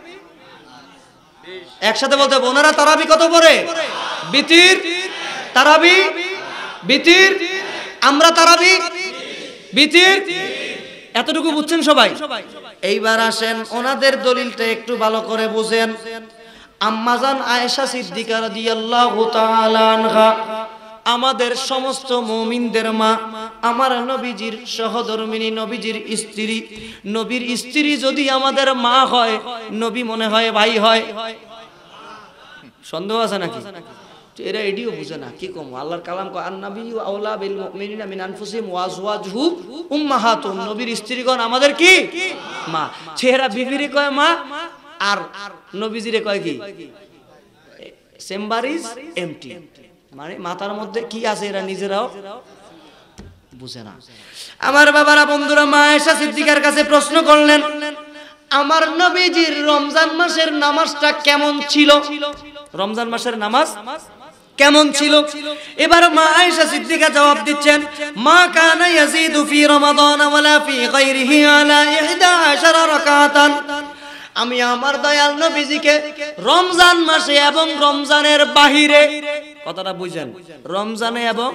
একসাথে বলতে হবে। ওনারা তারাবি কত পড়ে? বিতির, তারাবি বিতির, আমরা তারাবি বিতির। এতটুকু বুঝছেন সবাই? এইবার আসেন ওনাদের দলিলটা একটু ভালো করে বুঝেন। আম্মাজান আয়েশা সিদ্দিকা রাদিয়াল্লাহু তাআলা আনহা, আমাদের সমস্ত মুমিনদের মা, আমার নবীজির সহধর্মিনী, নবীজির স্ত্রী। নবীর স্ত্রী যদি আমাদের মা হয়, নবী মনে হয় ভাই হয়। সন্দেহ আছে নাকি? এরা এডিও বুঝে না, কি কম আল্লাহর কালাম কয় আন-নাবিয়্যু আওলা বিল মুমিনিনা মিন আনফুসিহিম ওয়া আজওয়াজুহু উম্মাহাতুন। নবীর স্ত্রীগণ আমাদের কি মা। চেহারা বিবিরে কয় মা, আর নবীজিরে কয় কি? চেম্বার ইজ এমটি, মানে মাথার মধ্যে কি আছে এরা নিজেরাও বুঝে না। আমার বাবারা বন্ধুরা, মা আয়েশা সিদ্দিকার কাছে প্রশ্ন করলেন, আমার নবীজির রমজান মাসের নামাজটা কেমন ছিল? রমজান মাসের নামাজ কেমন ছিল? এবার মা আয়েশা সিদ্দিকা জবাব দিচ্ছেন, মা কানা ইয়াজিদু ফি রমাদান ওয়ালা ফি গায়রিহি আলা 11 রাকাতান। আমি আমার দয়াল নবীজিকে রমজান মাসে এবং রমজানের বাহিরে, কথাটা বুঝেন, রমজানে এবং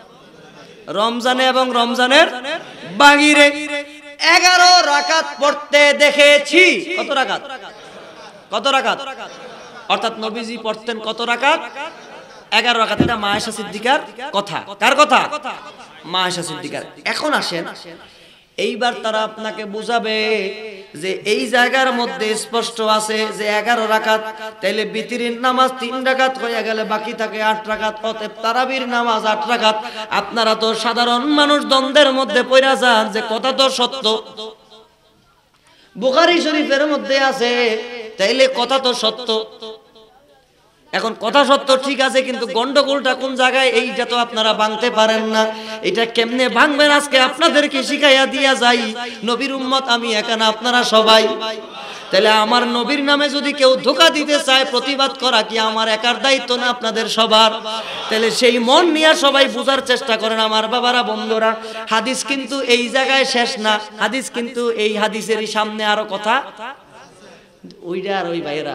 রমজানের বাহিরে 11 রাকাত পড়তে দেখেছি। কত রাকাত? কত রাকাত? অর্থাৎ নবীজি পড়তেন কত রাকাত? 11 রাকাত। এটা মা আয়েশা সিদ্দিকার কথা। কার কথা? মা আয়েশা সিদ্দিকার। এখন আসেন, এইবার তারা আপনাকে বুঝাবে যে এই জায়গার মধ্যে স্পষ্ট আছে যে 11 রাকাত, তাইলে বিতরের নামাজ 3 রাকাত হয়ে গেলে বাকি থাকে 8 রাকাত। অতএব তারাবির নামাজ 8 রাকাত। আপনারা তো সাধারণ মানুষ, দ্বন্দ্বের মধ্যে পড়া যান যে কথা তো সত্য, বুখারী শরীফের মধ্যে আছে, তাইলে কথা তো সত্য। এখন কথা সত্য ঠিক আছে, কিন্তু গন্ডগোলটা কোন জায়গায় এইটা তো আপনারা ভাঙতে পারেন না। এটা কেমনে ভাঙবেন আজকে আপনাদেরকে শিখাইয়া দিয়া যাই। নবীর উম্মত আমি এখানে, আপনারা সবাই। তাহলে আমার নবীর নামে যদি কেউ ধোঁকা দিতে চায়, প্রতিবাদ করা কি আমার একার দায়িত্ব না আপনাদের সবার? তাহলে সেই মন নিয়ে সবাই বুঝার চেষ্টা করেন। আমার বাবারা বন্ধুরা, হাদিস কিন্তু এই জায়গায় শেষ না। হাদিস কিন্তু এই হাদিসেরই সামনে আরো কথা, ওইটা আর ওই ভাইয়েরা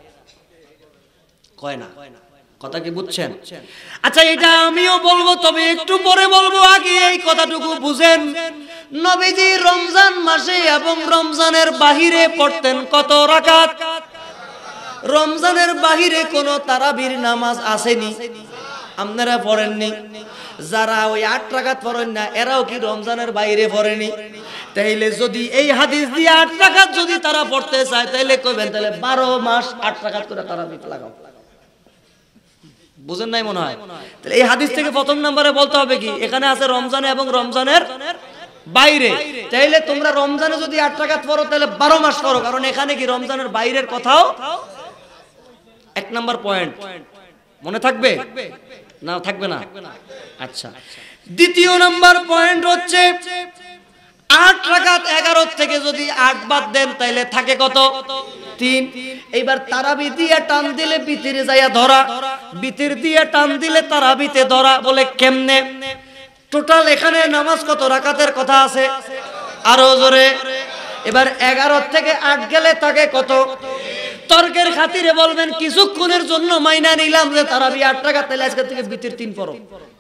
কয় না। কথা কি বুঝছেন? আচ্ছা, এটা আমিও বলবো, তবে একটু পরে বলবো, আগে এই কথাটুকু বুঝেন। নবীজি রমজান মাসে এবং রমজানের বাহিরে পড়তেন কত রাকাত? রমজানের বাহিরে কোন তারাবির নামাজ আসেনি, আপনারা পড়েননি। যারা ওই 8 রাকাত পড়েন না, এরাও কি রমজানের বাইরে পড়েনি? তাইলে যদি এই হাদিস দিয়ে 8 রাকাত যদি তারা পড়তে চায়, তাইলে কইবেন তাহলে 12 মাস 8 রাকাত করে তারাবি লাগাও। বুঝেন নাই মনে হয়? তাহলে এই হাদিস থেকে প্রথম নম্বরে বলতে হবে কি, এখানে আছে রমজানে এবং রমজানের বাইরে। তাইলে তোমরা রমজানে যদি 8 রাকাত পড়ো তাহলে 12 মাস পড়ো, কারণ এখানে কি রমজানের বাইরের কথাও। 1 নাম্বার পয়েন্ট মনে থাকবে না? থাকবে না? আচ্ছা, দ্বিতীয় নাম্বার পয়েন্ট হচ্ছে 8 রাকাত 11 থেকে যদি 8 বাদ দেন তাহলে থাকে কত? 3। এইবার তারাবি দিয়ে টান দিলে বিতিরে যায়া ধরা, বিতির দিয়ে টান দিলে তারাবিতে ধরা। বলে কেমনে? টোটাল এখানে নামাজ কত রাকাতের কথা আছে? আরো জোরে। এবার 11 থেকে 8 গেলে থাকে কত? তর্কের খাতিরে বলবেন কিছুক্ষণের জন্য মাইনা নিলাম যে তারাবি 8 রাকাত, তাহলে আজকে থেকে বিতির 3 পড়ো।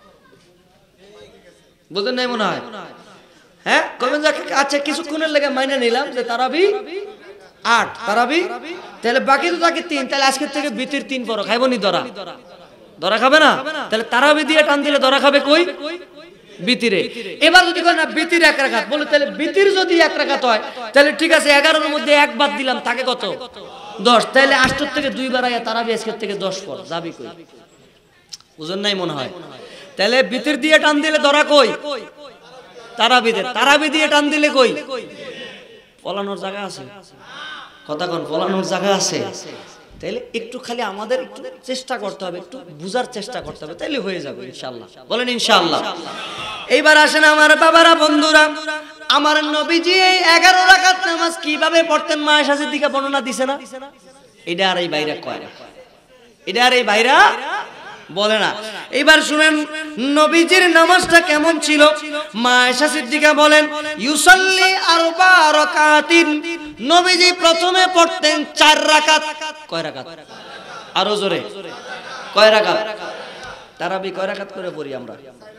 বুঝেন নাই মনে হয়? হ্যাঁ, কবেন যে আচ্ছা কিছুক্ষণের লেগে মাইনা নিলাম যে তারাবি 8, তারাবি তাহলে বাকি তো থাকে 3, তাহলে আজকে থেকে বিতির 3 পড়ো। খাইবো নি ধরা? ধরা খাবে না। তাহলে তারাবি দিয়ে টান দিলে ধরা খাবে কই? বিতিরে। এবার যদি কয় না বিতির 1 রাকাত, বলে তাহলে বিতির যদি 1 রাকাত হয় তাহলে ঠিক আছে, 11 এর মধ্যে 1 বাদ দিলাম, থাকে কত? 10। তাহলে 8 থেকে 2 বাড়াইয়া তারাবি আজকে থেকে 10 পড়, যাবি কই? বুঝেন নাই মনে হয়? তাহলে বিতির দিয়ে টান দিলে ধরা কই? তারাবিতে। তারাবি দিয়ে টান দিলে কই? পলানোর জায়গা আছে। কথা কোন? পলানোর জায়গা আছে। তাহলে একটু খালি আমাদের একটু চেষ্টা করতে হবে, একটু বুঝার চেষ্টা করতে হবে, তাহলে হয়ে যাবে ইনশাআল্লাহ। বলেন ইনশাআল্লাহ। এইবার আসেন আমার বাবারা, বন্ধুরা, আমার নবীজি এই 11 রাকাত নামাজ কিভাবে পড়তেন মা আয়েশা সিদ্দিকা বর্ণনা দিছে না? এটা আর এই বাইরা কয় না, এটা আর এই বাইরা বলে না। এবার শুনেন নবীজির নামাজটা কেমন ছিল। মা আয়েশা সিদ্দিকা বলেন ইউসাল্লি 4 রাকাতিন, নবীজি প্রথমে পড়তেন 4 রাকাত। কয় রাকাত? আরো জোরে। কয় রাকাত? তারাবি কয় রাকাত করে পড়ি আমরা?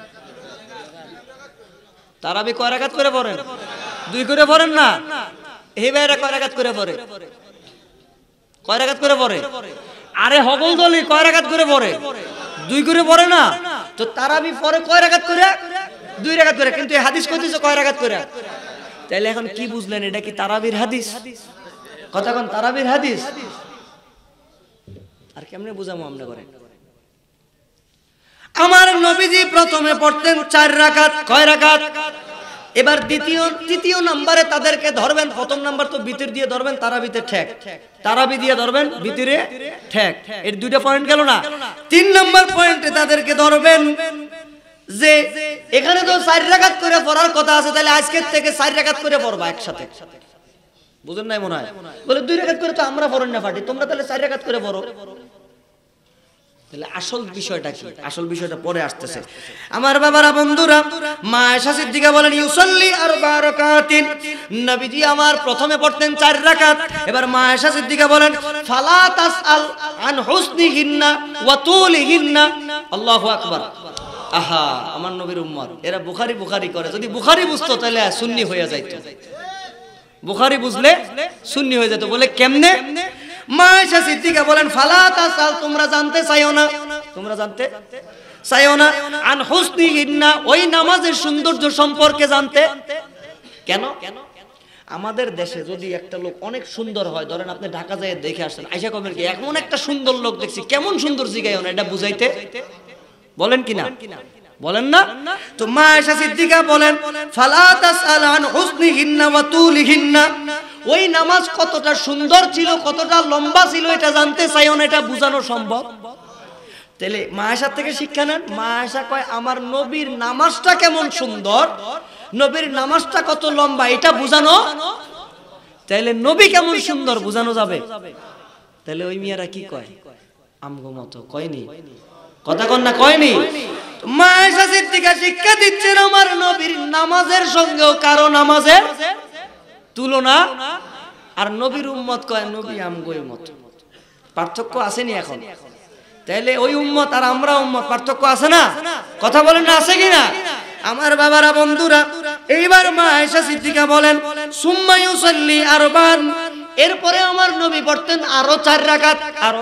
তারাবি কয় রাকাত করে পড়েন? 2 করে পড়েন না? এই বাইরা কয় রাকাত করে পড়ে? কয় রাকাত করে পড়ে? আরে হগল দলি কয় রাকাত করে পড়ে? 2 করে পড়ে না? তো তারাবি পড়ে কয় রাকাত করে? 2 রাকাত করে। কিন্তু এই হাদিস কইতেছে কয় রাকাত করে? তাইলে এখন কি বুঝলেন? এটা কি তারাবির হাদিস? কথা কোন? তারাবির হাদিস। আর কেমনে বুঝামু আমরা করে? আমার নবীজি প্রথমে পড়তেন 4 রাকাত। কয় রাকাত? এবার তৃতীয় নম্বরে তাদেরকে ধরবেন। প্রথম নাম্বার তো বিতির দিয়ে ধরবেন, তারাবিতে ঠেক। তারাবি দিয়ে ধরবেন, বিতিরে ঠেক। এর 2টা পয়েন্ট গেল না? 3 নাম্বার পয়েন্টে তাদেরকে ধরবেন যে এখানে তো 4 রাকাত করে পড়ার কথা আছে, তাহলে আজকের থেকে 4 রাকাত করে পড়বা একসাথে। বুঝেন নাই মনে হয়? বলে 2 রাকাত করে তো আমরা পড়েন না পাটি, তোমরা তাহলে 4 রাকাত করে পড়ো। তাহলে আসল বিষয়টা কি? আসল বিষয়টা পরে আসতেছে। আমার বাবারা, বন্ধুরা, মা আয়েশা সিদ্দিকা বলেন ইউসাল্লি 4 রাকাতিন, নবীজি আমার প্রথমে পড়তেন 4 রাকাত। এবার মা আয়েশা সিদ্দিকা বলেন ফালা তাসআল আন হুসনিহিন্না ওয়া তুলিহিন্না। আল্লাহু আকবার। আহা, আমার নবীর উম্মত এরা বুখারী করে। যদি বুখারী বুঝতো তাহলে সুন্নি হয়ে যাইতো। বুখারী বুঝলে সুন্নি হয়ে যেত। বলে কেমনে? মা আয়েশা সিদ্দিকা বলেন ফালা তাসাল, তোমরা জানতে চাইও না, তোমরা জানতে চাইও না আন হুসনিহিন্না, ওই নামাজের সৌন্দর্য সম্পর্কে জানতে। কেন? আমাদের দেশে যদি একটা লোক অনেক সুন্দর হয়, ধরেন আপনি ঢাকা যায় দেখে আসছেন, আয়েশা কবের কি এমন একটা সুন্দর লোক দেখছি, কেমন সুন্দর জিগাইও না, এটা বুঝাইতে বলেন কিনা? বলেন না? তো মা আয়েশা সিদ্দিকা বলেন ফালা তাসআল আন হুসনিহিন্না ওয়া তুলিহিন্না, ওই নামাজ কতটা সুন্দর ছিল, কতটা লম্বা ছিল, এটা জানতে চাইও না, এটা বোঝানো সম্ভব। তাহলে মা আয়েশার থেকে শিক্ষা নেন। মা আয়েশা কয় আমার নবীর নামাজটা কেমন সুন্দর, নবীর নামাজটা কত লম্বা, এটা বোঝানো। তাহলে নবী কেমন সুন্দর বোঝানো যাবে। তাহলে ওই মিয়ারা কি কয়? আমগো মতো কয়নি। কথা কন না? কয়নি। মা আয়েশা সিদ্দিকা শিক্ষা দিচ্ছেন আমার নবীর নামাজের সঙ্গেও কারো নামাজের তুলনা। আর নবীর উম্মত কয় নবী আমগোই মত। পার্থক্য আসেনি এখন? তাইলে ওই উম্মত আর আমরা উম্মত, পার্থক্য আছে না? কথা বলেন না, আছে কিনা? আমার বাবারা, বন্ধুরা, এইবার মা আয়েশা সিদ্দিকা বলেন সুম্মা ইউসাল্লি 4, এরপরে আমার নবী পড়তেন আরো 4 রাকাত, আরো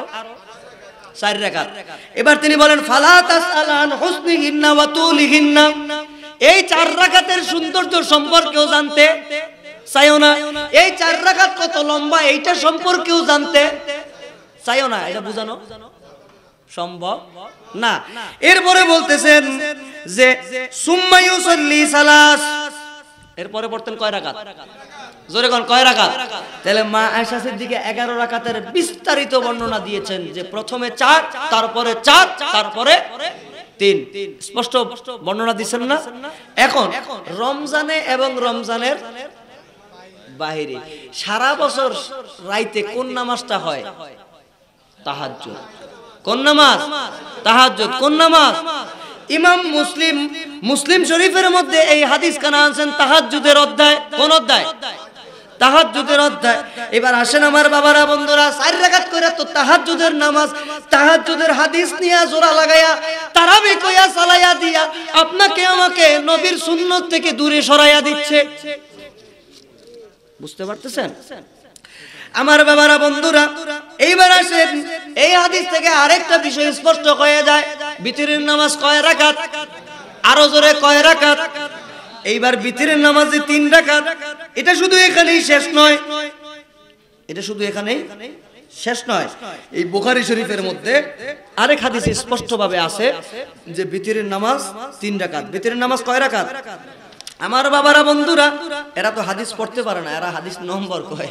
4 রাকাত। এবার তিনি বলেন ফালা তাসআল আন হুসনিহিন্না ওয়া তুলিহিন্না, এই 4 রাকাতের সৌন্দর্য সম্পর্কেও জানতে চাইও না, এই 4 রাকাত কত লম্বা এইটা সম্পর্কেও জানতে চাইও না, এটা বোঝানো সম্ভব না। এরপরে বলতেছেন যে সুম্মা ইউসাল্লি 3, এরপরে পড়তেন কয় রাকাত? জোরে কোন কয় রাকাত? তাহলে মা আয়েশা সিদ্দিকা 11 রাকাতের বিস্তারিত বর্ণনা দিয়েছেন যে প্রথমে 4, তারপরে 4, তারপরে 3। স্পষ্ট বর্ণনা দিচ্ছেন না? এখন রমজানে এবং রমজানের বাহিরে সারা বছর রাইতে কোন নামাজটা হয়? তাহাজ্জুদ। কোন নামাজ? তাহাজ্জুদ। কোন নামাজ? ইমাম মুসলিম শরীফের মধ্যে এই হাদিস কানা আনছেন তাহাজ্জুদের অধ্যায়। কোন অধ্যায়? তাহাজ্জুদের অধ্যায়। এবার আসেন আমার বাবারা বন্ধুরা, 4 রাকাত করে তো তাহাজ্জুদের নামাজ, তাহাজ্জুদের হাদিস নিয়া জোড়া লাগায়া তারাবি কইয়া চালাইয়া দিয়া আপনাকে আমাকে নবীর সুন্নাত থেকে দূরে সরাইয়া দিচ্ছে। বুঝতে পারতেছেন আমার বাবারা বন্ধুরা? এইবার আসেন এই হাদিস থেকে আরেকটা বিষয় স্পষ্ট হয়ে যায়, বিতরের নামাজ কয় রাকাত? আরো জোরে কয় রাকাত? এইবার বিতরের নামাজে 3 রাকাত। এটা শুধু এখানেই শেষ নয়, এটা শুধু এখানেই শেষ নয়। এই বুখারী শরীফের মধ্যে আরেক হাদিসে স্পষ্টভাবে আছে যে বিতরের নামাজ 3 রাকাত। বিতরের নামাজ কয় রাকাত? আমার বাবারা বন্ধুরা, এরা তো হাদিস পড়তে পারে না, এরা হাদিস নম্বর কয়।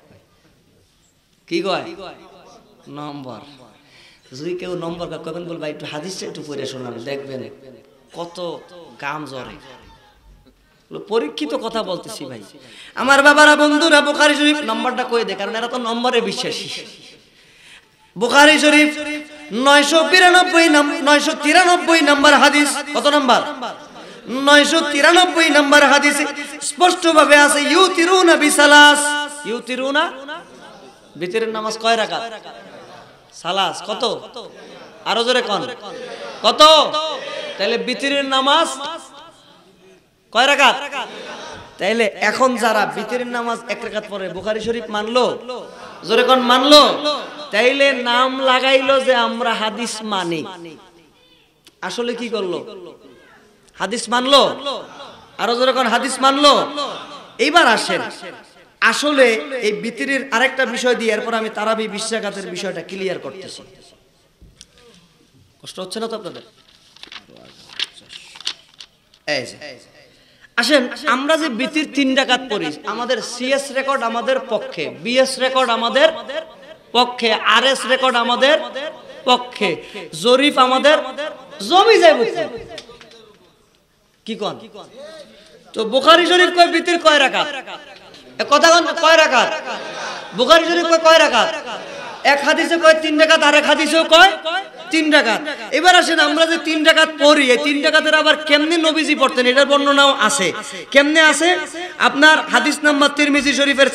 কি কয়? নম্বর। যদি কেউ নম্বর কবেন বলবা একটু হাদিসটা একটু পড়ে শোনান, দেখবেন কত গাম জ্বরে। পরীক্ষিত কথা বলতেছি ভাই। আমার বাবারা বন্ধুরা, বুখারী শরীফ নম্বরটা কই দে, কারণ এরা তো নম্বরে বিশ্বাসী। বুখারী শরীফ 993 নম্বর হাদিস। কত নম্বর? 993 নম্বর হাদিসে স্পষ্টভাবে আছে ইউতিরুনা বিসালাস। ইউতিরুনা, বিতরের নামাজ কয় রাকাত? সালাস। কত? আরো জোরে কোন? কত? তাহলে বিতরের নামাজ কয় রাকাত? তাইলে এখন যারা বিতরের নামাজ 1 রাকাত পড়ে বুখারী শরীফ মানলো, জোরে কোন মানলো, তাইলে নাম লাগাইলো যে আমরা হাদিস মানি। আসলে কি করলো? হাদিস মানলো। আরো জোরে কোন হাদিস মানলো। এইবার আসেন আসলে এই বিতরের আরেকটা বিষয় দিয়ে এরপর আমি তারাবি 20 রাকাতের বিষয়টা ক্লিয়ার করতেছি। কষ্ট হচ্ছে না তো আপনাদের? আসেন আমরা যে বিতির 3 রাকাত পড়ি, আমাদের সিএস রেকর্ড আমাদের পক্ষে, বিএস রেকর্ড আমাদের পক্ষে, আরএস রেকর্ড আমাদের পক্ষে, জরিফ আমাদের জমি যাইব। কি কোন? তো বুখারী শরীফ কয় বিতির কয় রাকাত? কথা কোন কয় রাকাত? বুখারী শরীফ কয় রাকাত? এক হাদিসে কয় 3 রাকাত, আরেক হাদিসেও কয় 3 রাকাত। এবার আসেন আমরা যে 3 রাকাত পড়ি, এই 3 রাকাতের আবার কেমনে নবীজি পড়তেন এটার বর্ণনাও আছে। কেমনে আছে? আপনার হাদিস নাম্বার তিরমিজি শরীফের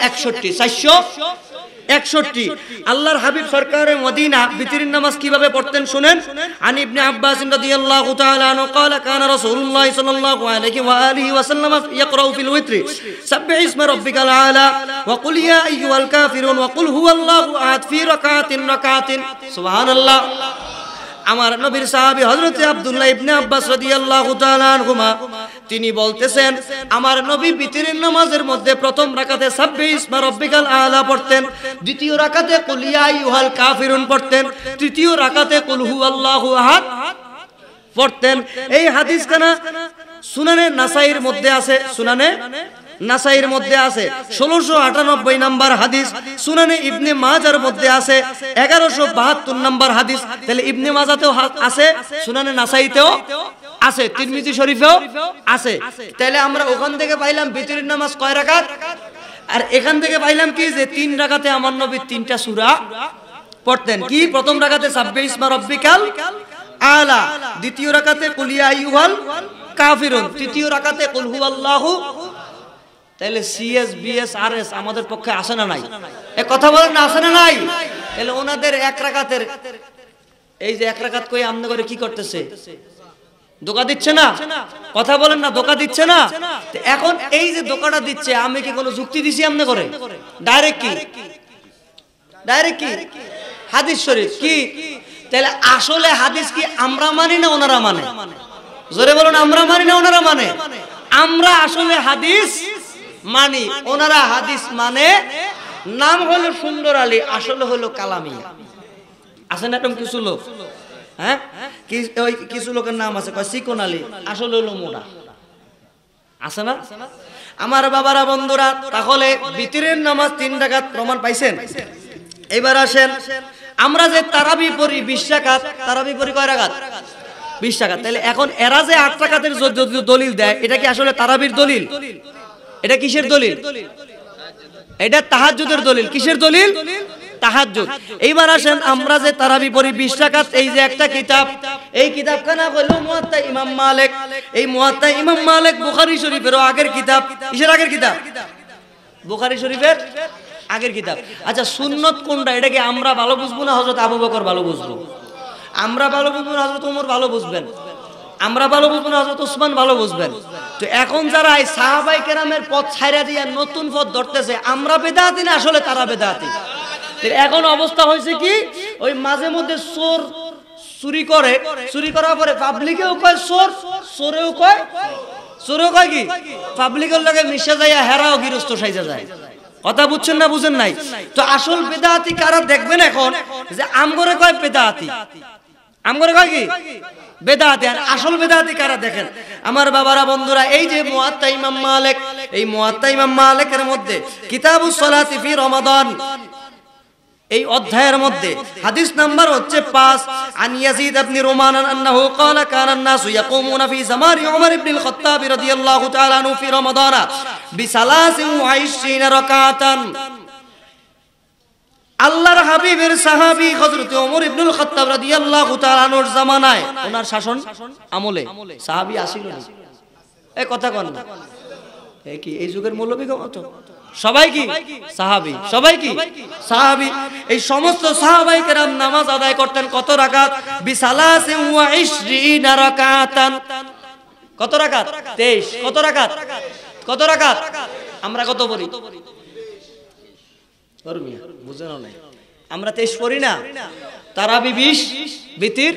461। আল্লাহর হাবিব সরকারে মদিনা বিতরের নামাজ কিভাবে পড়তেন শুনেন। আন ইবনে আব্বাস রাদিয়াল্লাহু তাআলা আনহু قال كان رسول الله صلى الله عليه واله وسلم يقرأ في الوتر سبح اسم ربك الاعلى وقل يا ايها الكافرون وقل هو الله احد في ركعات سبحان الله। আমার নবীর সাহাবী হযরত আব্দুল্লাহ ইবনে আব্বাস রাদিয়াল্লাহু তাআলা আনহুমা তিনি বলতেছেন আমার নবী বিতরের নামাজের মধ্যে প্রথম রাকাতে সাব্বিহ ইসমা রাব্বিকাল আলা পড়তেন, দ্বিতীয় রাকাতে কুল ইয়া আইয়ুহাল কাফিরুন পড়তেন, তৃতীয় রাকাতে কুল হুয়াল্লাহু আহাদ পড়তেন। এই হাদিস খানা সুনানে নাসাইর মধ্যে আছে, সুনানে নাসাইর মধ্যে আছে 1698 নাম্বার হাদিস, সুনানে ইবনে মাজার মধ্যে আছে 1172 নাম্বার হাদিস। তাহলে ইবনে মাজাতেও আছে, সুনানে নাসাইতেও আছে, তিরমিজি শরীফেও আছে। তাহলে আমরা ওখান থেকে পাইলাম বিতরের নামাজ কয় রাকাত, আর এখান থেকে পাইলাম কি যে 3 রাকাতে আমার নবী 3টা সূরা পড়তেন। কি? প্রথম রাকাতে সাব্বিহ ইসমা রাব্বিকাল আলা, দ্বিতীয় রাকাতে কুল ইয়া আইয়ুহাল কাফিরুন, তৃতীয় রাকাতে কুল হুয়াল্লাহু। তাহলে সিএস বিএস আরএস আমাদের পক্ষে আসে না নাই? এই কথা বলেন না, আসে না নাই? তাহলে ওনাদের 1 রাকাতের এই যে 1 রাকাত কই আমনে করে কি করতেছে? ধোঁকা দিচ্ছে না? কথা বলেন না, ধোঁকা দিচ্ছে না? এখন এই যে ধোঁকাটা দিচ্ছে, আমি কি কোনো যুক্তি দিছি আমনে করে? ডাইরেক্ট কি হাদিস শরীফ কি? তাহলে আসলে হাদিস কি আমরা মানি না ওনারা মানে? জোরে বলুন, আমরা মানি না ওনারা মানে? আমরা আসলে হাদিস মানি, ওনারা হাদিস মানে। নাম হলো সুন্দর আলী, আসলে হলো কালামিয়া। আছে না এরকম কিছু লোক? হ্যাঁ, কিছু লোকের নাম আছে কয় চিকন আলী, আসলে হলো মোটা। আছে না? আমার বাবারা বন্ধুরা, তাহলে বিতরের নামাজ 3 রাকাত প্রমাণ পাইছেন? এবার আসেন, আমরা যে তারাবি পড়ি 20 রাকাত, তারাবি পড়ি কয় রাকাত? 20 রাকাত। তাহলে এখন এরা যে 8 রাকাতের দলিল দেয়, এটা কি আসলে তারাবির দলিল? এটা কিসের দলিল? এটা তাহাজ্জুদের দলিল। কিসের দলিল? তাহাজ্জুদ। এইবার আসেন, আমরা যে তারাবি পড়ি 20 রাকাত, এই যে একটা কিতাব, এই কিতাবখানা হলো মুয়াত্তা ইমাম মালিক। এই মুয়াত্তা ইমাম মালিক বুখারী শরীফেরও আগের কিতাব। কিসের আগের কিতাব? বুখারী শরীফের আগের কিতাব। আচ্ছা, সুন্নত কোনটা? এটা কি আমরা ভালো বুঝবো না হযরত আবু বকর ভালো বুঝবো? আমরা ভালো বুঝবো না হযরত ওমর ভালো বুঝবেন? আমরা ভালো বুঝবো না হযরত ওসমান ভালো বুঝবেন? তো এখন যারা এই সাহাবায়ে কেরামের পথ ছাইরা দিয়া নতুন পথ ধরতেছে, আমরা বেদাতি না আসলে তারা বেদাতি? এখন অবস্থা হয়েছে কি, ওই মাঝে মধ্যে চোর চুরি করে, চুরি করার পরে পাবলিকেও কয় চোর, চোরেও কয় কি পাবলিকের লগে মিশে যায়, হেরাও গৃহস্থ সাইজা যায়। কথা বুঝছেন না বুঝেন নাই? তো আসল বেদাতি কারা দেখবেন এখন, যে আমগরে কয় বেদাতি, আমগরে কয় কি বেদাতি, আর আসল বেদাতি কারা দেখেন। আমার বাবারা বন্ধুরা, এই যে মুয়াত্তা ইমাম মালিক, এই মুয়াত্তা ইমাম মালিকের মধ্যে কিতাবুস সালাতি ফি রমাদান, এই অধ্যায়ের মধ্যে হাদিস নাম্বার হচ্ছে 5, আন ইয়াজিদ ইবনে রুমান আন্নাহু ক্বালা কানা আন-নাসু ইয়াকুমুনা ফি জামানি উমর ইবনে আল-খাত্তাব রাদিয়াল্লাহু তাআলা আনহু ফি রমাদান বি23 রাকাতান। আল্লাহর হাবিবের সাহাবী হযরত ওমর ইবনে আল-খাত্তাব রাদিয়াল্লাহু তাআলা আনহুর জামানায়, ওনার শাসন আমলে সাহাবী আসিল না। এই কথা কোন না? এই কি এই যুগের মৌলবী কত? সবাই কি সাহাবী? সবাই কি সাহাবী? এই সমস্ত সাহাবায়ে কেরাম নামাজ আদায় করতেন কত রাকাত? বি23 রাকাতান। কত রাকাত? 23। কত রাকাত? কত রাকাত? আমরা কত পড়ি? ধর্মিয়া বুঝেন না? আমরা 23 পড়ি না? তারাবি 20, বিতির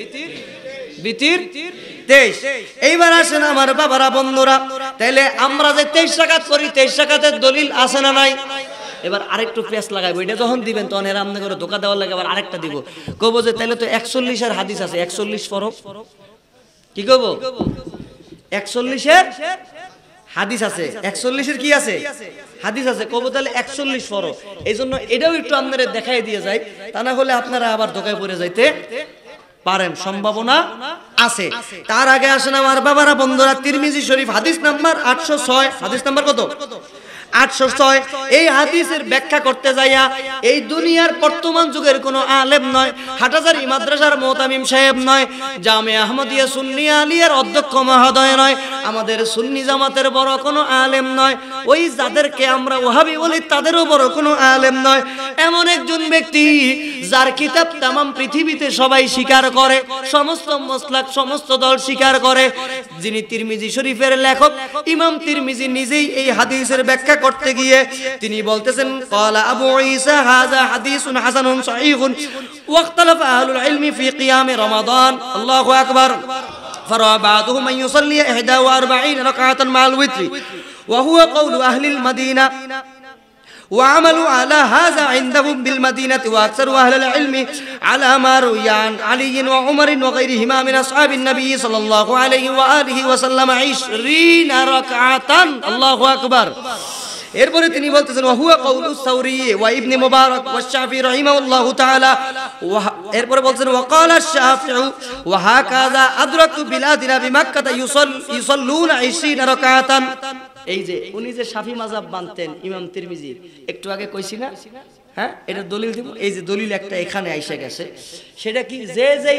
23। এইবার আসেন আমার বাবারা বন্ধুরা, তাইলে আমরা যে 23 রাকাত করি, 23 রাকাতের দলিল আছে না নাই? এবার আরেকটু পেস লাগাইবো, এটা যখন দিবেন তখন এর আমনে করে ধোকা দেওয়ার লাগে আবার আরেকটা দিব, কব যে তাইলে তো 41 এর হাদিস আছে, 41 পড়ো। কি কব? 41 এর হাদিস আছে, 41 এর কি আছে? হাদিস আছে। কব তাহলে 41 পড়ো। এইজন্য এটাও একটু আপনারা দেখাই দিয়ে যায়, তা না হলে আপনারা আবার ধোকায় পড়ে যাইতে পারেন, সম্ভাবনা আছে। তার আগে আসেন আমার বাবারা বন্ধুরা, তিরমিজি শরীফ হাদিস নাম্বার 806। হাদিস নাম্বার কত? 806। এই হাদিসের ব্যাখ্যা করতে যাইয়া এই দুনিয়ার বর্তমান যুগের কোনো আলেম নয়, হাটহাজারী মাদ্রাসার মুতামিম সাহেব নয়, জামিয়া আহমদিয়া সুন্নি আলিয়ার অধ্যক্ষ মহোদয় নয়, আমাদের সুন্নি জামাতের বড় কোনো আলেম নয়, ওই যাদেরকে আমরা ওয়াহাবি বলি তাদেরও বড় কোনো আলেম নয়, এমন একজন ব্যক্তি যার কিতাব তামাম পৃথিবীতে সবাই স্বীকার করে, সমস্ত মাসলাক সমস্ত দল স্বীকার করে, যিনি তিরমিজি শরীফের লেখক ইমাম তিরমিজি নিজেই এই হাদিসের ব্যাখ্যা করতে গিয়ে তিনি বলতেছেন, ক্বালা আবু ঈসা হাযা হাদিসুন হাসানুন সহিহুন ওয়াখতালাফা আহলুল ইলমি ফি কিয়াম রমাদান। আল্লাহু আকবার। ফারা বা'দুহুম মান ইউসাল্লি 41 রাকাতান মা'আল উইত্রি ওয়া হুয়া কওলু আহলিল মাদিনা وعملوا على هذا عندهم بالمدينة وأكثر أهل العلم على ما روي عن علي وعمر وغيرهما من أصحاب النبي صلى الله عليه وآله وسلم 20 ركعة। الله أكبر। এরপরে তিনি বলতেছেন ওয়া হুয়া কাউলু সাউরি ওয়া ইবনে মুবারক ওয়া শাফি রাহিমাহুল্লাহু তাআলা। এরপরে বলছেন ওয়া ক্বালা শাফিউ ওয়া হাকাযা আদরাকতু বিলাদিনা বিমাক্কাতা ইউসাল্লুনা 20 রাকাতান। এই যে উনি যে শাফি মাযহাব মানতেন ইমাম তিরমিজি, একটু আগে কইছি না? হ্যাঁ, এটা দলিল দিব। এই যে দলিল একটা এখানে আইসা গেছে, সেটা কি? যেই